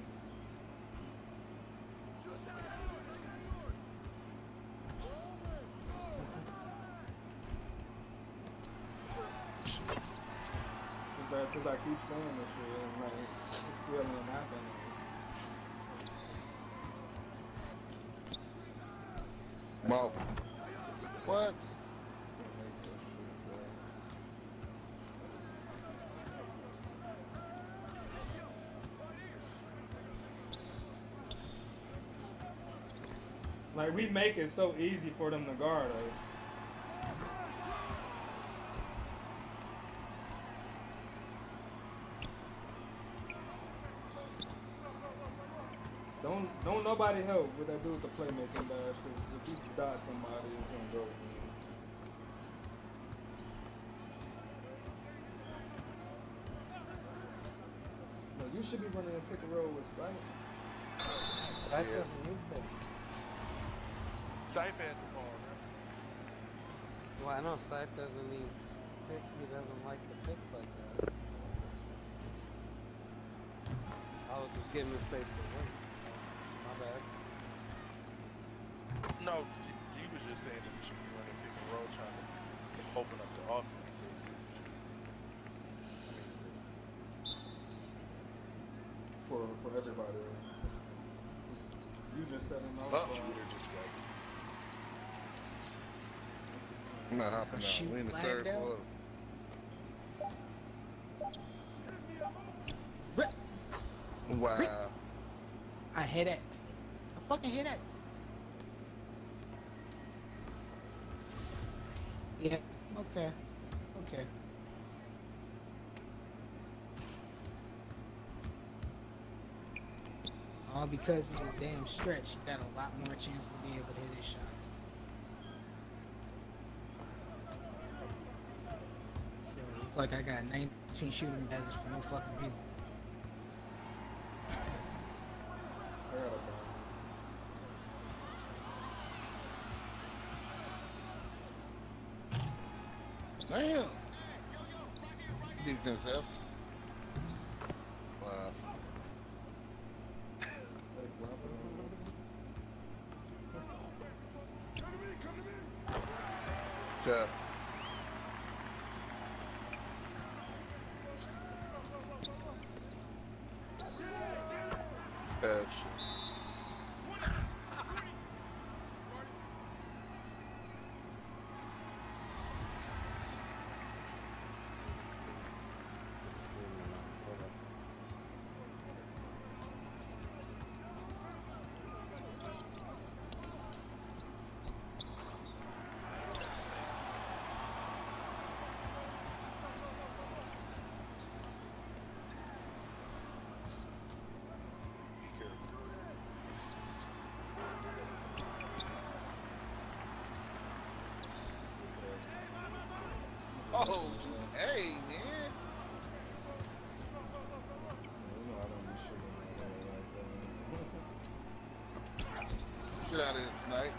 Because I keep saying this shit, and like, it's still ain't happening. Mouth. What? Like, we make it so easy for them to guard us. Don't nobody help with that dude with the playmaking dash, because if he dot somebody, it's gonna go. No, you should be running a pick and roll with Sight. That doesn't need that. Scythe had the ball, right? Well, I know Scythe doesn't need picks. He doesn't like the picks like that. I was just giving him space to win. My bad. No, he was just saying that we should be running pick and roll, trying to open up the offense. So he said we should. For everybody. You just said him Oh. Shooter just got. I'm not hopping out. We in the third quarter. Wow. I hit X. I fucking hit X. Yeah. Okay. Okay. All because of the damn stretch, you got a lot more chance to be able to hit his shots. So it's like I got 19 shooting badges for no fucking reason. Damn. Defense help. Wow. Yeah. Oh, hey, man. You know I don't be shooting like that. Shit out of this tonight.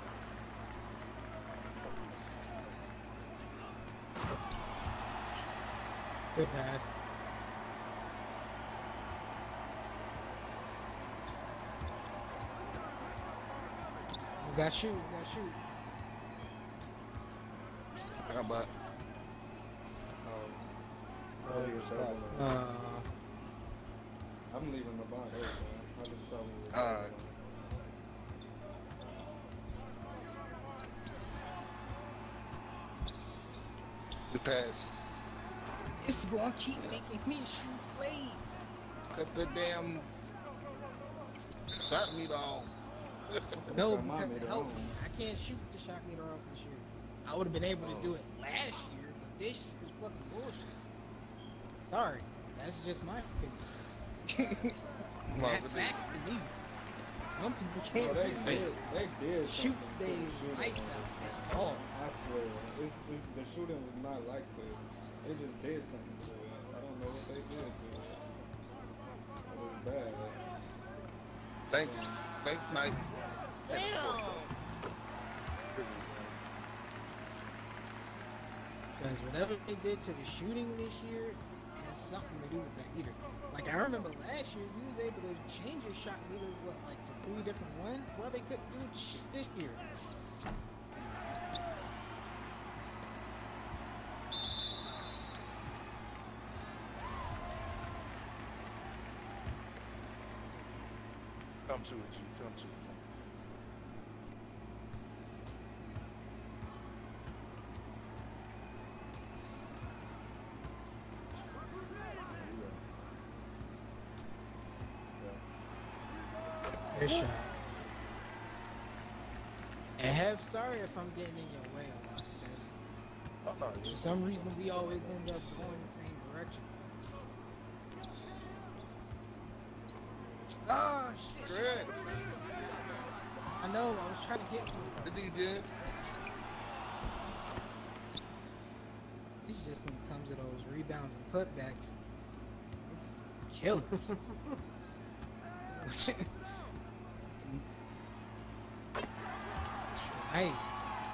Good pass. You gotta shoot, you gotta shoot. How about? I'm leaving the bond here, man. I just thought we were. Alright. The pass. It's gonna keep making me shoot plays. Cut the damn shot meter off. No, because it helps. I can't shoot the shot meter off this year. I would have been able to do it last year, but this year is fucking bullshit. Sorry, that's just my opinion. That's facts to me. Some people can't they did shoot something their to the shooting. lights out at all. I swear, the shooting was not like this. They just did something to it. I don't know what they did to it. It was bad. Thanks, Knight. Because whatever they did to the shooting this year has something to do with that meter. Like, I remember last year, you was able to change your shot meter, what, like to 3 different ones? Well, they couldn't do shit this year. Come to it, G. Come to it. Good shot. And have sorry if I'm getting in your way a lot. For some reason, we always end up going the same direction. Oh shit! Correct. I know. I was trying to get to it. I think you did. It's just when it comes to those rebounds and putbacks, killers. Nice.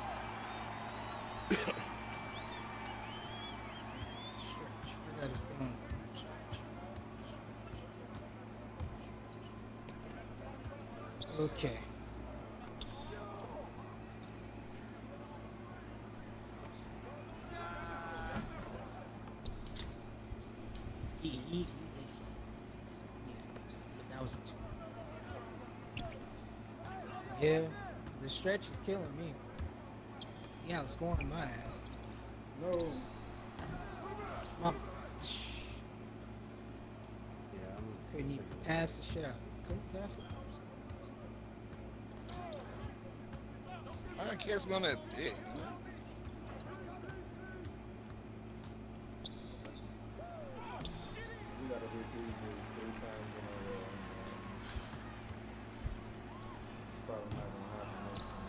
Stretch. I got his thing. Okay. But that was a 2. Yeah, the stretch is killing me. Yeah, it's going to my ass. No. Couldn't even pass the shit out. Couldn't pass it. I don't care it's gonna big. We gotta hit these 3 times in a row. It's probably not gonna happen next time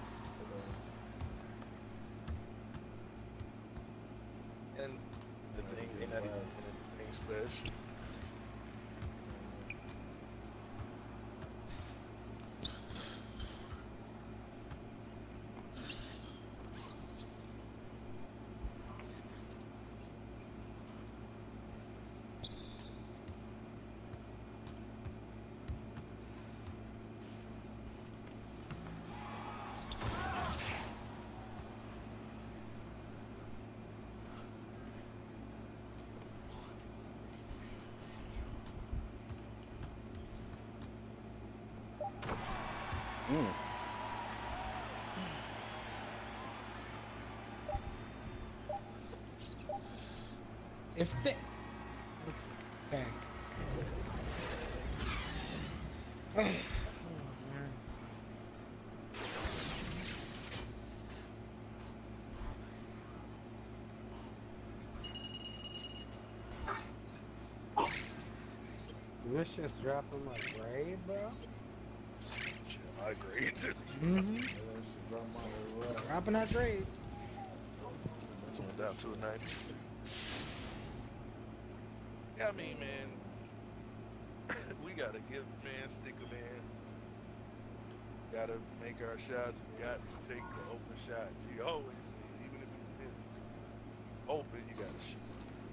today. And the thing, ain't not even anything special. If they... Okay. Oh, man. This shit's dropping like grade, bro. Shit, I agree too. Dropping our grades. It's went down to a 90. Yeah, I mean, man, we gotta give man, stick a man. Gotta make our shots. We got to take the open shot. She always say, even if you miss open, you gotta shoot.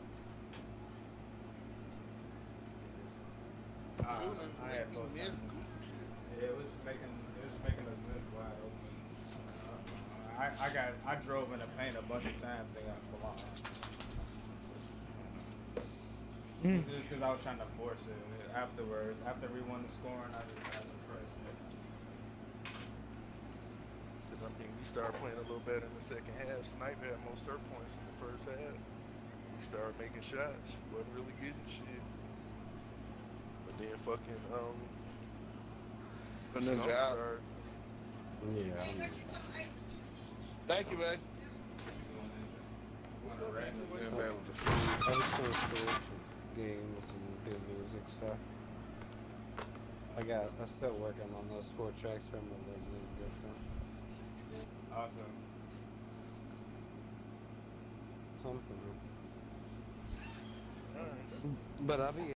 I had full time. Yeah, it was making us miss wide open. I drove in the paint a bunch of times. They got blocked. It's just because I was trying to force it. Afterwards, after we won the scoring, I just had to press it. Because I mean, we started playing a little better in the second half. Snipe had most her points in the first half. We started making shots. She wasn't really getting shit. But then fucking Skunk started. Yeah. Thank you, man. What's up, man? I was going to school for games and good music stuff. I'm still working on those 4 tracks from the League different. Awesome. Something. Alright. But I'll be